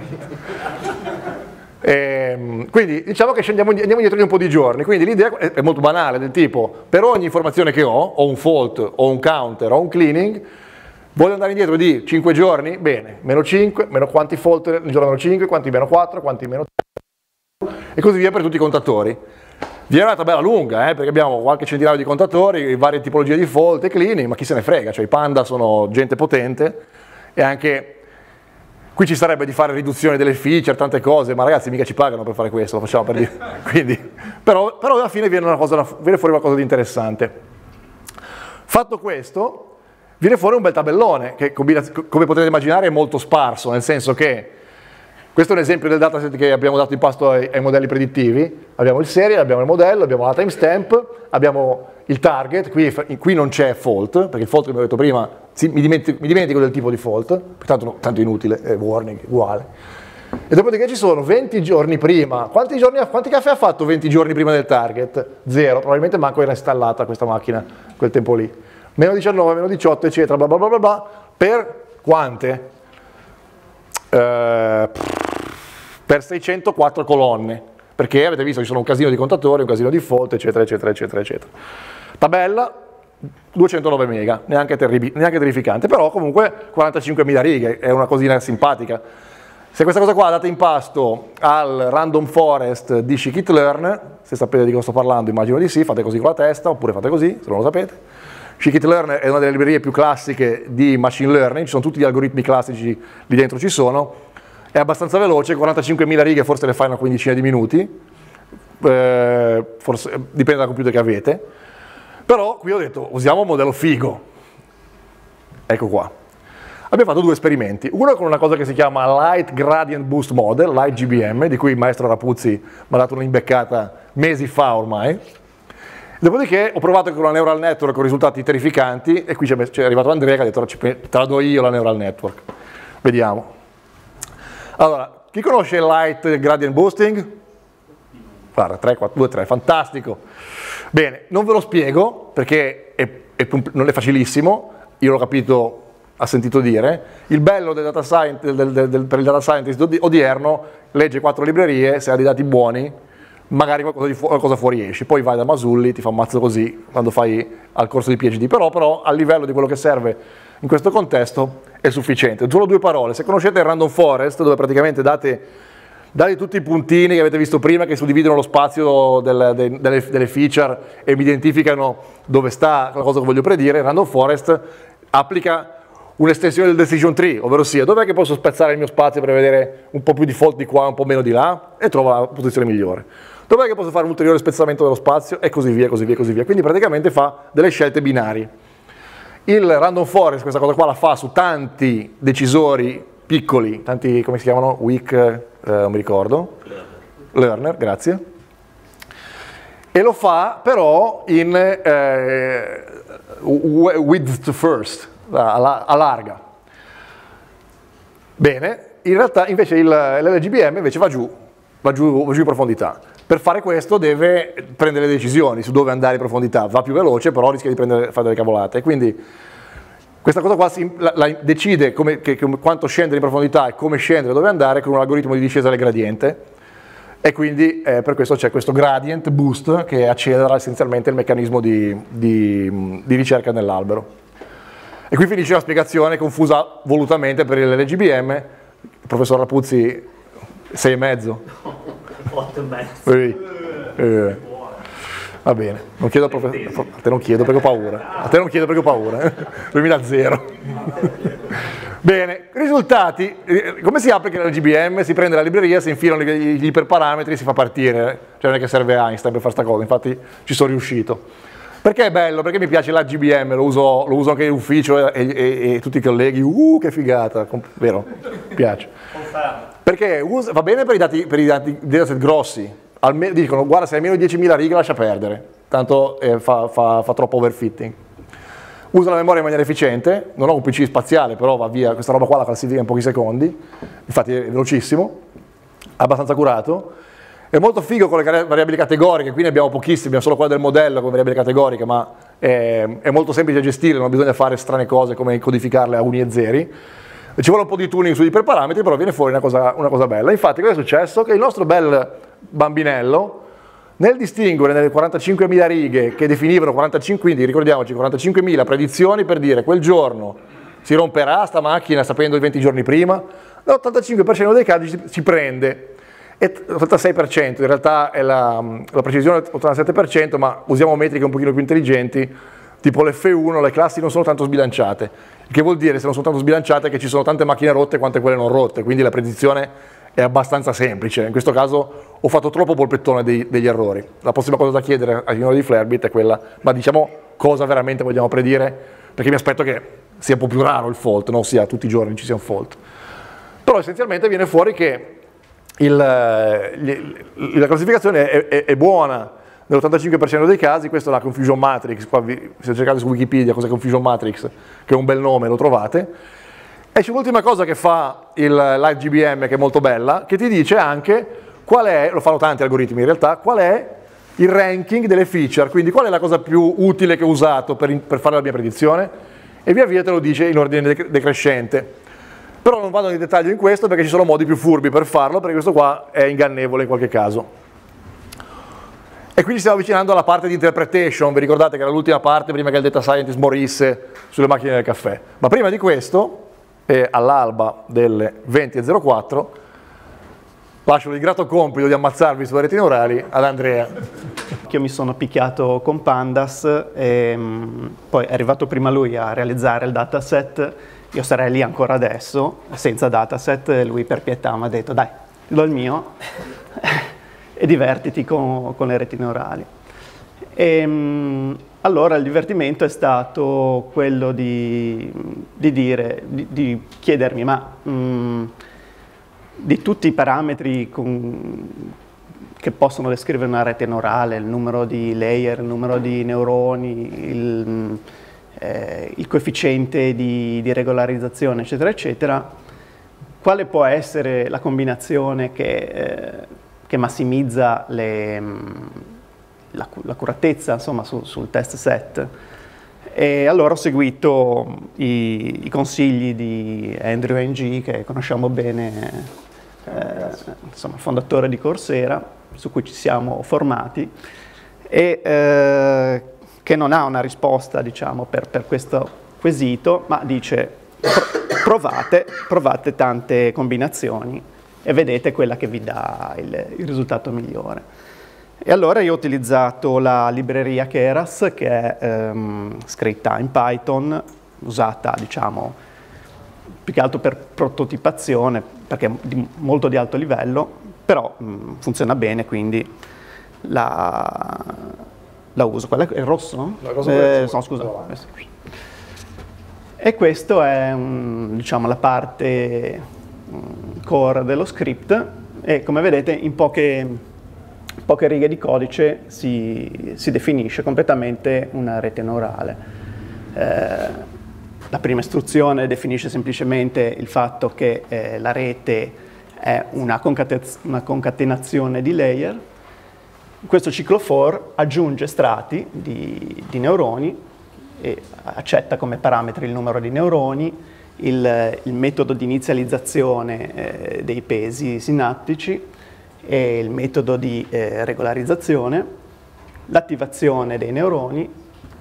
quindi diciamo che andiamo indietro di un po' di giorni, quindi l'idea è molto banale, del tipo, per ogni informazione che ho un fault, o un counter, o un cleaning, voglio andare indietro di 5 giorni? Bene, meno 5, meno quanti fault nel giorno meno 5, quanti meno 4, quanti meno 3, e così via per tutti i contatori. Viene una tabella lunga, perché abbiamo qualche centinaio di contatori, varie tipologie di fault e cleaning, ma chi se ne frega, cioè i panda sono gente potente, e anche qui ci sarebbe di fare riduzione delle feature, tante cose, ma ragazzi mica ci pagano per fare questo, lo facciamo per dire. Quindi, però alla fine viene fuori qualcosa di interessante. Fatto questo, viene fuori un bel tabellone, che come potete immaginare è molto sparso, nel senso che questo è un esempio del dataset che abbiamo dato in pasto ai modelli predittivi. Abbiamo il serial, abbiamo il modello, abbiamo la timestamp, abbiamo il target, qui non c'è fault, perché il fault, come ho detto prima, mi dimentico del tipo di fault, tanto inutile, è warning, uguale. E dopodiché ci sono 20 giorni prima. Quanti caffè ha fatto 20 giorni prima del target? 0, probabilmente manco era installata questa macchina quel tempo lì. Meno 19, meno 18, eccetera, bla bla bla bla bla, per quante? Per 604 colonne, perché avete visto ci sono un casino di contatori, un casino di fault, eccetera, eccetera, eccetera, eccetera. Tabella 209 mega, neanche terrificante, però comunque 45.000 righe, è una cosina simpatica. Se questa cosa qua la date in pasto al random forest di scikit-learn, se sapete di cosa sto parlando immagino di sì, fate così con la testa, oppure fate così, se non lo sapete. Scikit-learn è una delle librerie più classiche di machine learning, ci sono tutti gli algoritmi classici lì dentro, ci sono. È abbastanza veloce, 45.000 righe forse le fai in una quindicina di minuti, forse dipende dal computer che avete, però qui ho detto usiamo un modello figo, ecco qua. Abbiamo fatto due esperimenti, uno con una cosa che si chiama Light Gradient Boost Model, Light GBM, di cui il maestro Rapuzzi mi ha dato un'imbeccata mesi fa ormai. Dopodiché ho provato con la neural network con risultati terrificanti e qui c'è arrivato Andrea che ha detto te la do io la neural network. Vediamo. Allora, chi conosce il Light Gradient Boosting? Guarda, 3, 4, 2, 3, fantastico. Bene, non ve lo spiego perché non è facilissimo, io l'ho capito a sentito dire. Il bello del data science, per il data scientist odierno, legge 4 librerie, se ha dei dati buoni, magari qualcosa fuoriesce, poi vai da Masulli, ti fa un mazzo così quando fai al corso di PhD, però a livello di quello che serve in questo contesto è sufficiente. Solo due parole, se conoscete il random forest, dove praticamente date tutti i puntini che avete visto prima che suddividono lo spazio delle feature e mi identificano dove sta la cosa che voglio predire, il random forest applica un'estensione del decision tree, ovvero sia dov'è che posso spezzare il mio spazio per vedere un po' più di default di qua, un po' meno di là, e trovo la posizione migliore. Dov'è che posso fare un ulteriore spezzamento dello spazio, e così via, così via, così via. Quindi praticamente fa delle scelte binarie. Il random forest questa cosa qua la fa su tanti decisori piccoli, tanti, come si chiamano? Weak, non mi ricordo. Learner, grazie. E lo fa però in width first, allarga. Bene, in realtà invece l'LGBM invece va giù in profondità. Per fare questo deve prendere le decisioni su dove andare in profondità, va più veloce però rischia di fare delle cavolate. Quindi questa cosa qua decide quanto scendere in profondità e come scendere, dove andare con un algoritmo di discesa del gradiente. E quindi per questo c'è questo gradient boost che accelera essenzialmente il meccanismo di ricerca nell'albero. E qui finisce la spiegazione confusa volutamente per l'LGBM. Il professor Rapuzzi 6,5. 8,5. Va bene, non chiedo a te non chiedo perché ho paura. A te non chiedo perché ho paura. 2000. Bene, risultati. Come si applica l'LGBM? Si prende la libreria, si infilano gli iperparametri e si fa partire. Cioè non è che serve Einstein per fare sta cosa, infatti ci sono riuscito. Perché è bello? Perché mi piace l'AGBM, lo uso anche in ufficio e tutti i colleghi, che figata, vero? Mi piace. Perché va bene per i dati dataset grossi, dicono guarda se hai meno di 10.000 righe lascia perdere, tanto fa troppo overfitting. Usa la memoria in maniera efficiente, non ho un PC spaziale però va via, questa roba qua la classifica in pochi secondi, infatti è velocissimo, abbastanza curato. È molto figo con le variabili categoriche, qui ne abbiamo pochissime, abbiamo solo quella del modello con variabili categoriche, ma è molto semplice da gestire, non bisogna fare strane cose come codificarle a uni e zeri. Ci vuole un po' di tuning sugli iperparametri, però viene fuori una cosa bella. Infatti cosa è successo? Che il nostro bel bambinello, nel distinguere nelle 45.000 righe che definivano 45, quindi ricordiamoci 45.000 predizioni per dire quel giorno si romperà sta macchina sapendo i 20 giorni prima, l'85% dei casi ci prende. E l'86%, in realtà è la precisione è l'87%, ma usiamo metriche un pochino più intelligenti, tipo l'F1, le classi non sono tanto sbilanciate, il che vuol dire se non sono tanto sbilanciate che ci sono tante macchine rotte quante quelle non rotte, quindi la predizione è abbastanza semplice. In questo caso ho fatto troppo polpettone degli errori. La prossima cosa da chiedere ai signori di Flarebit è quella, ma diciamo cosa veramente vogliamo predire, perché mi aspetto che sia un po' più raro il fault, non sia tutti i giorni ci sia un fault. Però essenzialmente viene fuori che la classificazione è buona nell'85% dei casi, questa è la confusion matrix, qua se cercate su Wikipedia cos'è confusion matrix, che è un bel nome, lo trovate. E c'è l'ultima cosa che fa l'IGBM che è molto bella, che ti dice anche qual è, lo fanno tanti algoritmi in realtà, qual è il ranking delle feature, quindi qual è la cosa più utile che ho usato per fare la mia predizione, e via via te lo dice in ordine decrescente. Però non vado in dettaglio in questo perché ci sono modi più furbi per farlo, perché questo qua è ingannevole in qualche caso. E quindi stiamo avvicinando alla parte di interpretation, vi ricordate che era l'ultima parte prima che il data scientist morisse sulle macchine del caffè. Ma prima di questo, all'alba delle 20.04, lascio il grato compito di ammazzarvi sulle reti neurali ad Andrea. Io mi sono picchiato con Pandas e poi è arrivato prima lui a realizzare il dataset. Io sarei lì ancora adesso, senza dataset, lui per pietà mi ha detto dai, do il mio e divertiti con le reti neurali. Allora il divertimento è stato quello di chiedermi, ma di tutti i parametri che possono descrivere una rete neurale, il numero di layer, il numero di neuroni, il coefficiente di regolarizzazione, eccetera, eccetera, quale può essere la combinazione che massimizza l'accuratezza, insomma, sul test set? E allora ho seguito i consigli di Andrew Ng, che conosciamo bene, insomma, il fondatore di Coursera, su cui ci siamo formati, e che non ha una risposta, diciamo, per questo quesito, ma dice provate tante combinazioni e vedete quella che vi dà il risultato migliore. E allora io ho utilizzato la libreria Keras, che è scritta in Python, usata, diciamo, più che altro per prototipazione, perché è molto di alto livello, però funziona bene, quindi la uso. Quello è il rosso? La cosa No, scusa. E questo è diciamo, la parte core dello script, e come vedete in poche righe di codice si definisce completamente una rete neurale. La prima istruzione definisce semplicemente il fatto che la rete è una concatenazione di layer. Questo ciclo for aggiunge strati di neuroni e accetta come parametri il numero di neuroni, il metodo di inizializzazione dei pesi sinaptici e il metodo di regolarizzazione, l'attivazione dei neuroni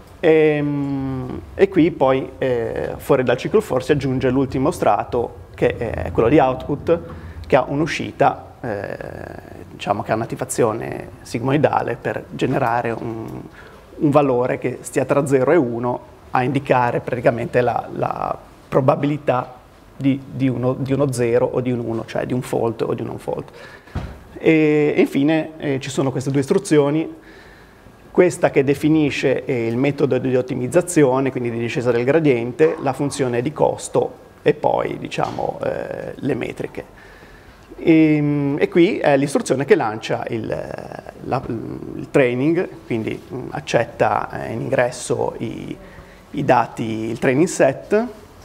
e qui poi fuori dal ciclo for si aggiunge l'ultimo strato, che è quello di output, che ha un'uscita, diciamo che ha un'attivazione sigmoidale per generare un valore che stia tra 0 e 1 a indicare praticamente la probabilità di uno 0 o di un 1, cioè di un fault o di un non fault. E infine ci sono queste due istruzioni, questa che definisce il metodo di ottimizzazione, quindi di discesa del gradiente, la funzione di costo e poi diciamo le metriche. E qui è l'istruzione che lancia il training, quindi accetta in ingresso i dati, il training set,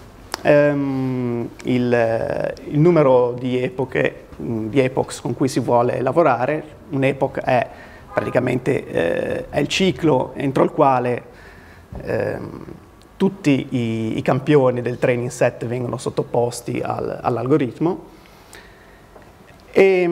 il numero di epochs con cui si vuole lavorare. Un epoch è praticamente è il ciclo entro il quale tutti i campioni del training set vengono sottoposti all'algoritmo. E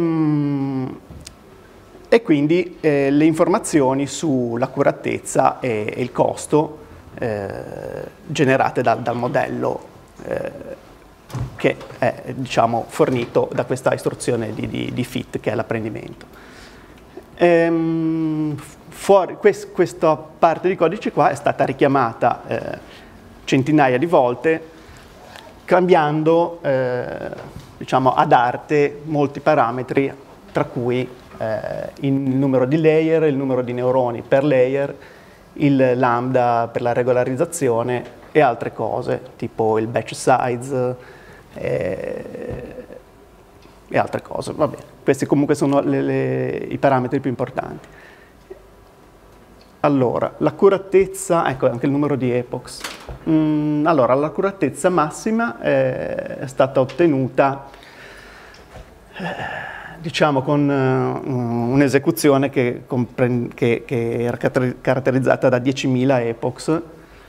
quindi le informazioni sull'accuratezza e il costo generate dal modello che è diciamo, fornito da questa istruzione di fit, che è l'apprendimento. Questa parte di codice qua è stata richiamata centinaia di volte, cambiando diciamo, ad arte molti parametri, tra cui il numero di layer, il numero di neuroni per layer, il lambda per la regolarizzazione e altre cose, tipo il batch size e altre cose. Va bene. Questi comunque sono i parametri più importanti. Allora, l'accuratezza, ecco anche il numero di epochs. Allora, l'accuratezza massima è stata ottenuta diciamo con un'esecuzione che era caratterizzata da 10.000 epochs,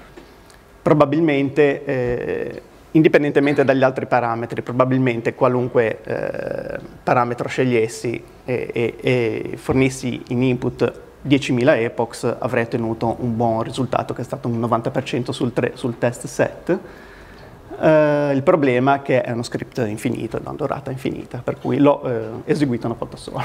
probabilmente indipendentemente dagli altri parametri, probabilmente qualunque parametro scegliessi e fornissi in input 10.000 epochs, avrei ottenuto un buon risultato, che è stato un 90% sul test set. Il problema è che è uno script infinito, da durata infinita, per cui l'ho eseguito una volta sola.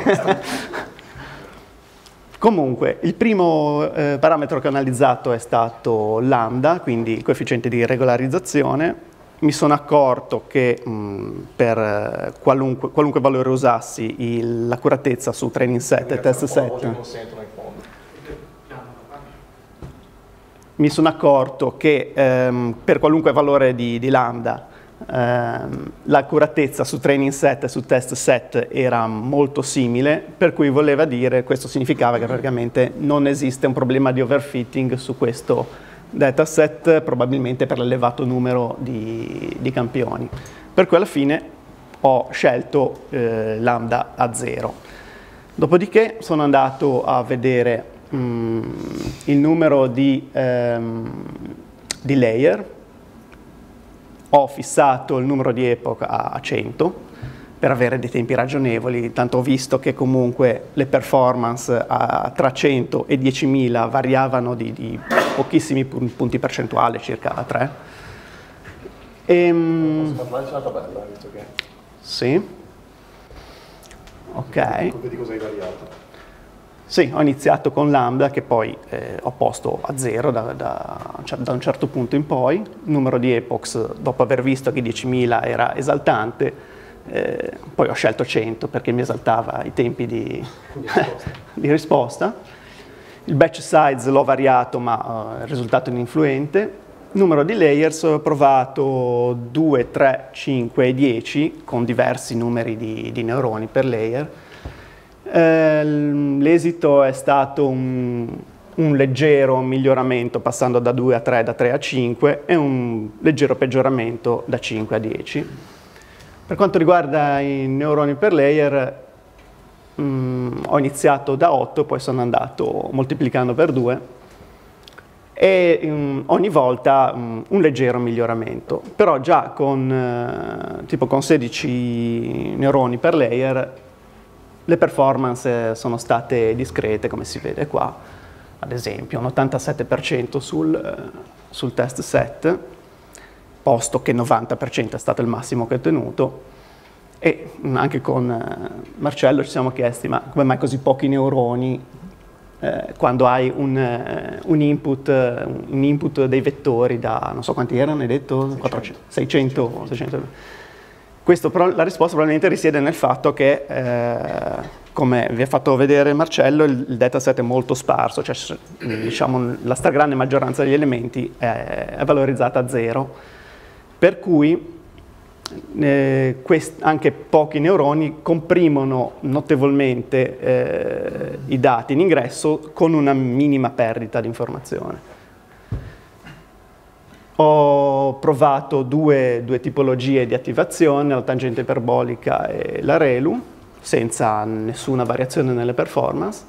Comunque, il primo parametro che ho analizzato è stato lambda, quindi il coefficiente di regolarizzazione. Mi sono accorto che per qualunque valore usassi l'accuratezza su training set e test set, mi sono accorto che per qualunque valore di lambda l'accuratezza su training set e su test set era molto simile, per cui voleva dire, questo significava che praticamente non esiste un problema di overfitting su questo dataset, probabilmente per l'elevato numero di campioni. Per cui alla fine ho scelto lambda a 0. Dopodiché sono andato a vedere il numero di layer, ho fissato il numero di epoch a 100 per avere dei tempi ragionevoli, tanto ho visto che comunque le performance tra 100 e 10.000 variavano di pochissimi punti percentuali, circa a 3. Sì. Ok. Vedi cosa hai variato. Sì, ho iniziato con Lambda che poi ho posto a 0 da un certo punto in poi. Il numero di epochs, dopo aver visto che 10.000 era esaltante, poi ho scelto 100 perché mi esaltava i tempi di risposta. Il batch size l'ho variato ma il risultato è ininfluente. Numero di layers ho provato 2, 3, 5 e 10 con diversi numeri di neuroni per layer. L'esito è stato un leggero miglioramento passando da 2 a 3, da 3 a 5 e un leggero peggioramento da 5 a 10. Per quanto riguarda i neuroni per layer, ho iniziato da 8, poi sono andato moltiplicando per 2 e ogni volta un leggero miglioramento. Però già con 16 neuroni per layer le performance sono state discrete, come si vede qua, ad esempio un 87% sul test set, posto che 90% è stato il massimo che ho ottenuto, e anche con Marcello ci siamo chiesti ma come mai così pochi neuroni quando hai un input dei vettori da, non so quanti erano, hai detto? 600. Questo, però, la risposta probabilmente risiede nel fatto che, come vi ha fatto vedere Marcello, il dataset è molto sparso, cioè diciamo, la stragrande maggioranza degli elementi è valorizzata a 0, per cui anche pochi neuroni comprimono notevolmente i dati in ingresso con una minima perdita di informazione. Ho provato due tipologie di attivazione, la tangente iperbolica e la ReLU, senza nessuna variazione nelle performance.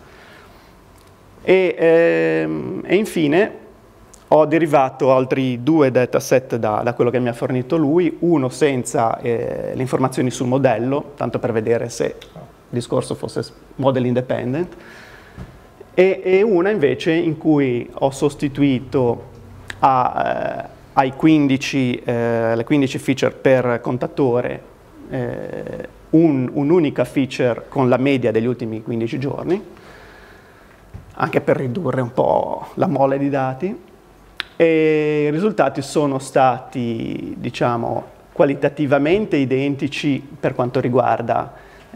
E infine ho derivato altri 2 dataset da quello che mi ha fornito lui, uno senza le informazioni sul modello, tanto per vedere se il discorso fosse model independent, e una invece in cui ho sostituito le 15 feature per contatore, un'unica feature con la media degli ultimi 15 giorni, anche per ridurre un po' la mole di dati, e i risultati sono stati, diciamo, qualitativamente identici per quanto riguarda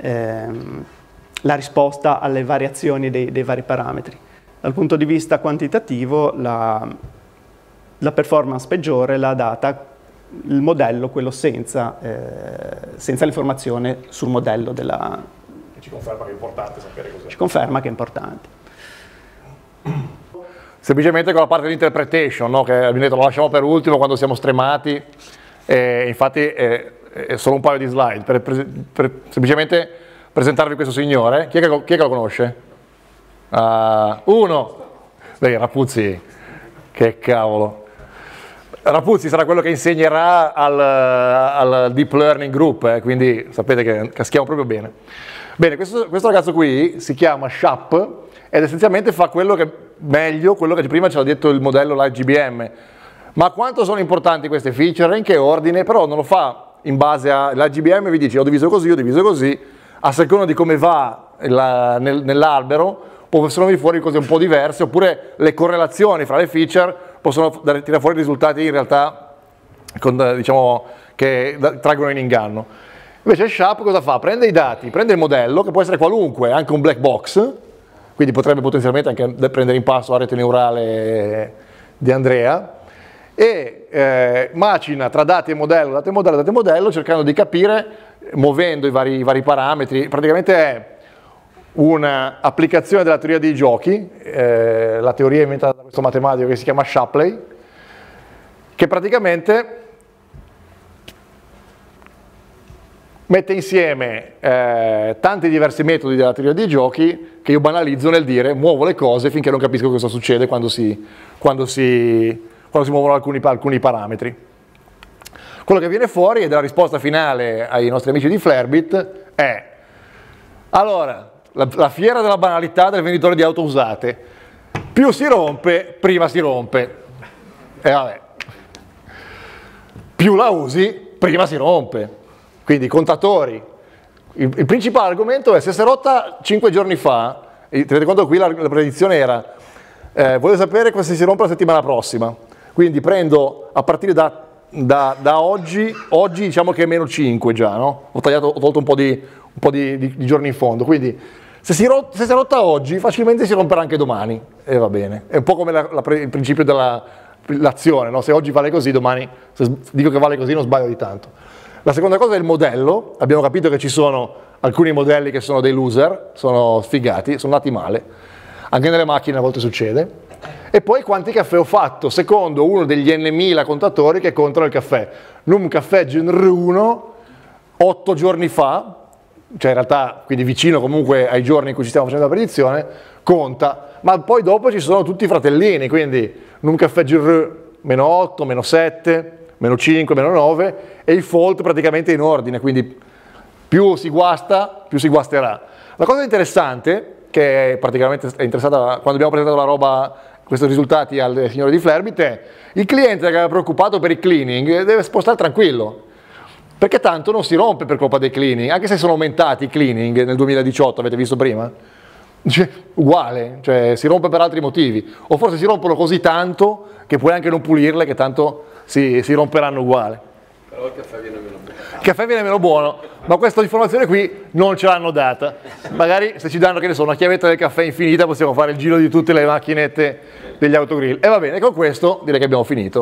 la risposta alle variazioni dei vari parametri. Dal punto di vista quantitativo, la performance peggiore l'ha data il modello, quello senza l'informazione sul modello della... Ci conferma che è importante sapere cos'è. Ci conferma che è importante. Semplicemente con la parte di interpretation, no? Che abbiamo detto lo lasciamo per ultimo quando siamo stremati, infatti è solo un paio di slide, per semplicemente presentarvi questo signore. Chi è che lo conosce? Uno! Dai, Rapuzzi, che cavolo! Rapuzzi sarà quello che insegnerà al Deep Learning Group, quindi sapete che caschiamo proprio bene. Bene, questo ragazzo qui si chiama Shap ed essenzialmente fa quello che prima ci ha detto il modello l'IGBM. Ma quanto sono importanti queste feature, in che ordine? Però non lo fa in base all'IGBM, vi dice ho diviso così, a seconda di come va nell'albero possono venire fuori cose un po' diverse, oppure le correlazioni fra le feature possono tirare fuori risultati in realtà diciamo, che traggono in inganno. Invece Shap cosa fa? Prende i dati, prende il modello, che può essere qualunque, anche un black box, quindi potrebbe potenzialmente anche prendere in passo la rete neurale di Andrea, e macina tra dati e modello, cercando di capire, muovendo i vari parametri. Praticamente è un'applicazione della teoria dei giochi, la teoria inventata da questo matematico che si chiama Shapley, che praticamente mette insieme tanti diversi metodi della teoria dei giochi che io banalizzo nel dire muovo le cose finché non capisco cosa succede quando si muovono alcuni parametri. Quello che viene fuori, ed è la risposta finale ai nostri amici di Flarebit, è allora, la fiera della banalità del venditore di auto usate, più si rompe, prima si rompe, e vabbè, più la usi, prima si rompe. Quindi i contatori, il principale argomento è se si è rotta 5 giorni fa, E tenete conto che qui la predizione era, voglio sapere se si rompe la settimana prossima, quindi prendo a partire da oggi diciamo che è meno 5 già, no? Ho tolto un po' di giorni in fondo, quindi se si è rotta oggi facilmente si romperà anche domani e va bene. È un po' come il principio dell'azione, no? Se oggi vale così, domani se dico che vale così non sbaglio di tanto. La seconda cosa è il modello. Abbiamo capito che ci sono alcuni modelli che sono dei loser, sono sfigati, sono nati male, anche nelle macchine a volte succede. E poi quanti caffè ho fatto, secondo uno degli N.000 contatori che contano il caffè. Num caffè Gen 1, 8 giorni fa, cioè in realtà quindi vicino comunque ai giorni in cui ci stiamo facendo la predizione, conta, ma poi dopo ci sono tutti i fratellini, quindi Num caffè Gen meno 8, meno 7, meno 5, meno 9 e il fault praticamente in ordine, quindi più si guasta, più si guasterà. La cosa interessante, che praticamente è interessata quando abbiamo presentato la roba, questi risultati al signore di Flerbit, è il cliente che era preoccupato per il cleaning deve spostare tranquillo, perché tanto non si rompe per colpa dei cleaning, anche se sono aumentati i cleaning nel 2018, avete visto prima? Cioè, uguale, cioè si rompe per altri motivi, o forse si rompono così tanto che puoi anche non pulirle, che tanto si romperanno uguale. Però il caffè viene meno buono. Il caffè viene meno buono, ma questa informazione qui non ce l'hanno data. Magari se ci danno, che ne so, una chiavetta del caffè infinita possiamo fare il giro di tutte le macchinette degli autogrill. E va bene, con questo direi che abbiamo finito.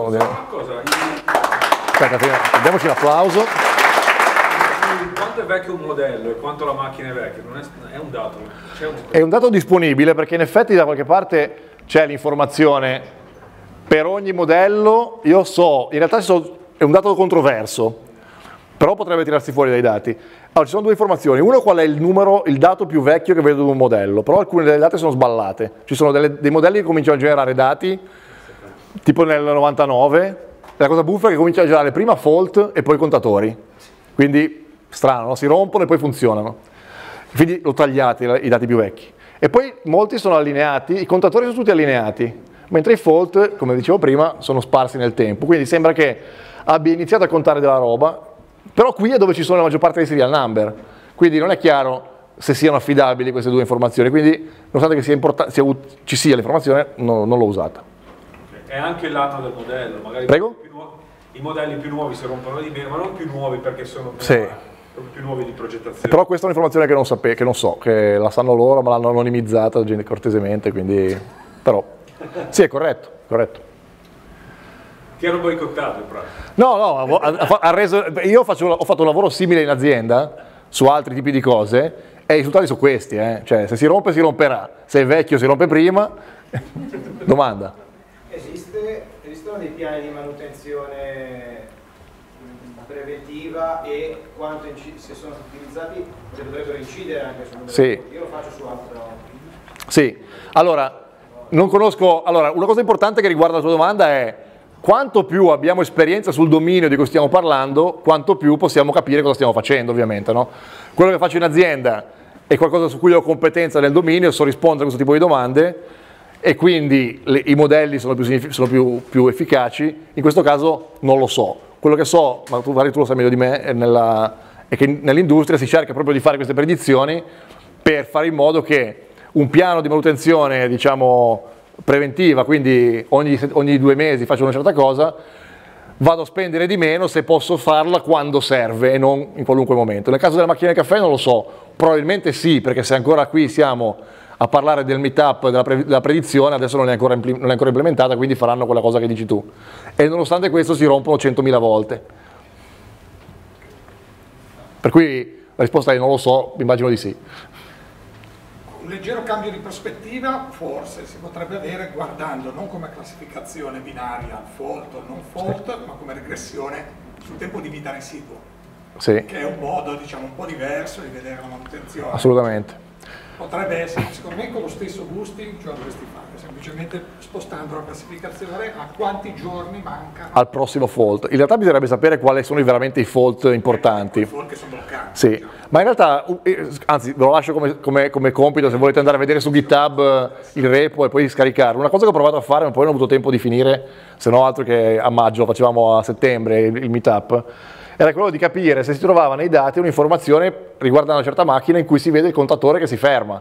Aspetta, diamoci l'applauso. Quanto è vecchio un modello e quanto la macchina è vecchia? Non è un dato. È un dato disponibile perché in effetti da qualche parte c'è l'informazione per ogni modello. Io so, in realtà è un dato controverso, però potrebbe tirarsi fuori dai dati. Allora, ci sono due informazioni. Uno, qual è il dato più vecchio che vedo di un modello, però alcune delle date sono sballate. Ci sono dei modelli che cominciano a generare dati, tipo nel 99, la cosa buffa è che comincia a generare prima fault e poi contatori. Quindi, strano, no? Si rompono e poi funzionano. Quindi lo tagliate i dati più vecchi. E poi molti sono allineati, i contatori sono tutti allineati, mentre i fault, come dicevo prima, sono sparsi nel tempo. Quindi sembra che abbia iniziato a contare della roba, però qui è dove ci sono la maggior parte dei serial number, quindi non è chiaro se siano affidabili queste due informazioni, quindi nonostante che ci sia l'informazione non l'ho usata. È anche l'anno del modello, magari Prego? I modelli più nuovi si rompono di meno, ma non più nuovi perché sono più nuovi di progettazione. Però questa è un'informazione che non so, che la sanno loro, ma l'hanno anonimizzata cortesemente, quindi però sì, è corretto. Ti hanno boicottato in pratica? No, io ho fatto un lavoro simile in azienda su altri tipi di cose e i risultati sono questi, cioè se si rompe si romperà, se è vecchio si rompe prima. Domanda. Esistono dei piani di manutenzione preventiva e quanto se sono utilizzati potrebbero incidere anche sul numero? Sì. Io lo faccio su altro. Sì, allora, non conosco, una cosa importante che riguarda la tua domanda è quanto più abbiamo esperienza sul dominio di cui stiamo parlando, quanto più possiamo capire cosa stiamo facendo, ovviamente, no? Quello che faccio in azienda è qualcosa su cui ho competenza nel dominio, so rispondere a questo tipo di domande e quindi i modelli sono più efficaci. In questo caso non lo so. Quello che so, ma tu lo sai meglio di me, è che nell'industria si cerca proprio di fare queste predizioni per fare in modo che un piano di manutenzione, diciamo, preventiva, quindi ogni 2 mesi faccio una certa cosa, vado a spendere di meno se posso farla quando serve e non in qualunque momento. Nel caso della macchina del caffè non lo so, probabilmente sì, perché se ancora qui siamo a parlare del meetup, della predizione, adesso non è ancora implementata, quindi faranno quella cosa che dici tu. E nonostante questo si rompono 100.000 volte. Per cui la risposta è non lo so, immagino di sì. Un leggero cambio di prospettiva forse si potrebbe avere guardando non come classificazione binaria fault o non fault, ma come regressione sul tempo di vita residuo, Sì. che è un modo, diciamo, un po' diverso di vedere la manutenzione. Assolutamente. Potrebbe essere, secondo me, con lo stesso boosting, cioè dovresti fare semplicemente spostando la classificazione a quanti giorni mancano Al prossimo fault. In realtà bisognerebbe sapere quali sono veramente i fault importanti. i fault che sono bloccati. Sì, diciamo. ma in realtà, anzi ve lo lascio come compito se volete andare a vedere su GitHub il repo e poi scaricarlo. Una cosa che ho provato a fare ma poi non ho avuto tempo di finire, se no altro che a maggio, lo facevamo a settembre il meetup, era quello di capire se si trovava nei dati un'informazione riguardante una certa macchina in cui si vede il contatore che si ferma.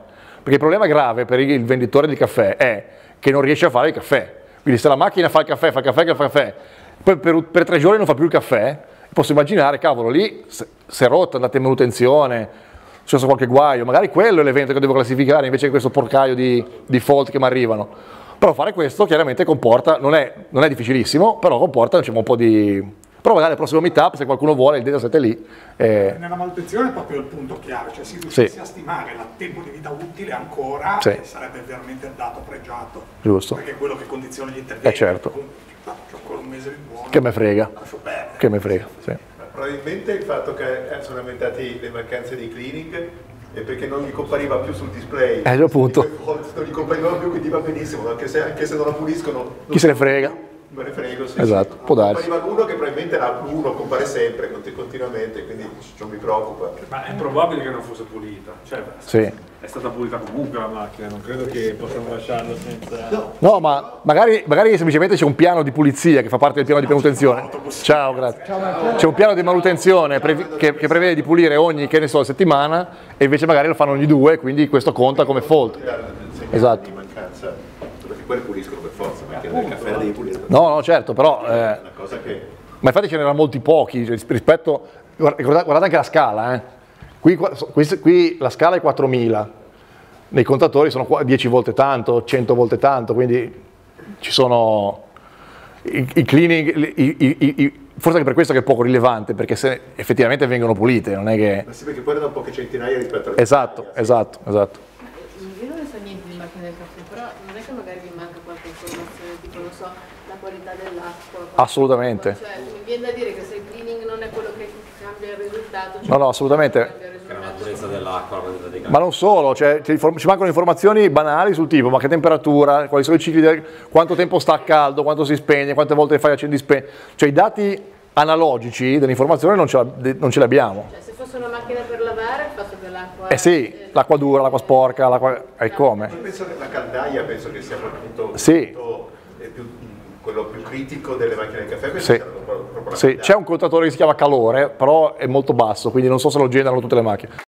perché il problema grave per il venditore di caffè è che non riesce a fare il caffè. Quindi se la macchina fa il caffè, poi per 3 giorni non fa più il caffè, posso immaginare, cavolo, lì se è rotta, andate in manutenzione, c'è stato qualche guaio, magari quello è l'evento che devo classificare invece che questo porcaio di fault che mi arrivano. Però fare questo chiaramente comporta, non è difficilissimo, però comporta diciamo, un po' di... Però magari al prossimo meetup, se qualcuno vuole, il dataset è lì. Nella manutenzione è proprio il punto chiave, cioè se riuscissi a stimare il tempo di vita utile ancora, sarebbe veramente il dato pregiato. Giusto. Perché è quello che condiziona gli interventi. Certo. C'ho ancora un mese di buono. Che me frega. Lascio perdere. Che me frega, sì. Probabilmente il fatto che sono aumentati le mancanze di cleaning è perché non gli compariva più sul display. Appunto. Non gli comparivano più, quindi va benissimo, anche se non la puliscono. Chi se ne frega? Me ne frego, sì. Esatto, può darsi. Compariva uno che probabilmente era uno, compare sempre, continuamente, quindi non mi preoccupa. Ma è probabile che non fosse pulita, cioè, è stata pulita comunque la macchina, non credo che possiamo lasciarla senza... No, ma magari semplicemente c'è un piano di pulizia che fa parte del piano di manutenzione. Ciao, grazie. C'è un piano di manutenzione che prevede di pulire ogni, che ne so, settimana e invece magari lo fanno ogni 2, quindi questo conta come fault. Esatto. Perché quelli puliscono per forza, perché nel caffè la devi pulire. No, certo, però... Una cosa che... Ma infatti ce n'erano molti pochi rispetto... Guardate anche la scala, Qui la scala è 4000, nei contatori sono 10 volte tanto, 100 volte tanto, quindi ci sono i cleaning, forse anche per questo che è poco rilevante, perché se effettivamente vengono pulite, non è che... Ma sì, perché poi erano poche centinaia rispetto alle... Esatto. Io non ne so niente di macchine del caffè, però non è che magari mi manca qualche informazione, tipo non so, la qualità dell'acqua. Assolutamente. Cioè, mi viene da dire che se il cleaning non è quello che cambia il risultato. Cioè No, assolutamente. La purezza dell'acqua, la quantità di gas. Ma non solo, cioè, ci mancano informazioni banali sul tipo, ma che temperatura, quali sono i cicli, quanto tempo sta a caldo, quanto si spegne, quante volte fai accendi spegni. Cioè i dati analogici dell'informazione non ce li abbiamo. Cioè se fosse una macchina per lavare, il fatto che l'acqua... l'acqua dura, l'acqua sporca, l'acqua... come? Io penso che la caldaia penso che sia proprio quello più critico delle macchine del caffè. C'è un contatore che si chiama calore, però è molto basso, quindi non so se lo generano tutte le macchine.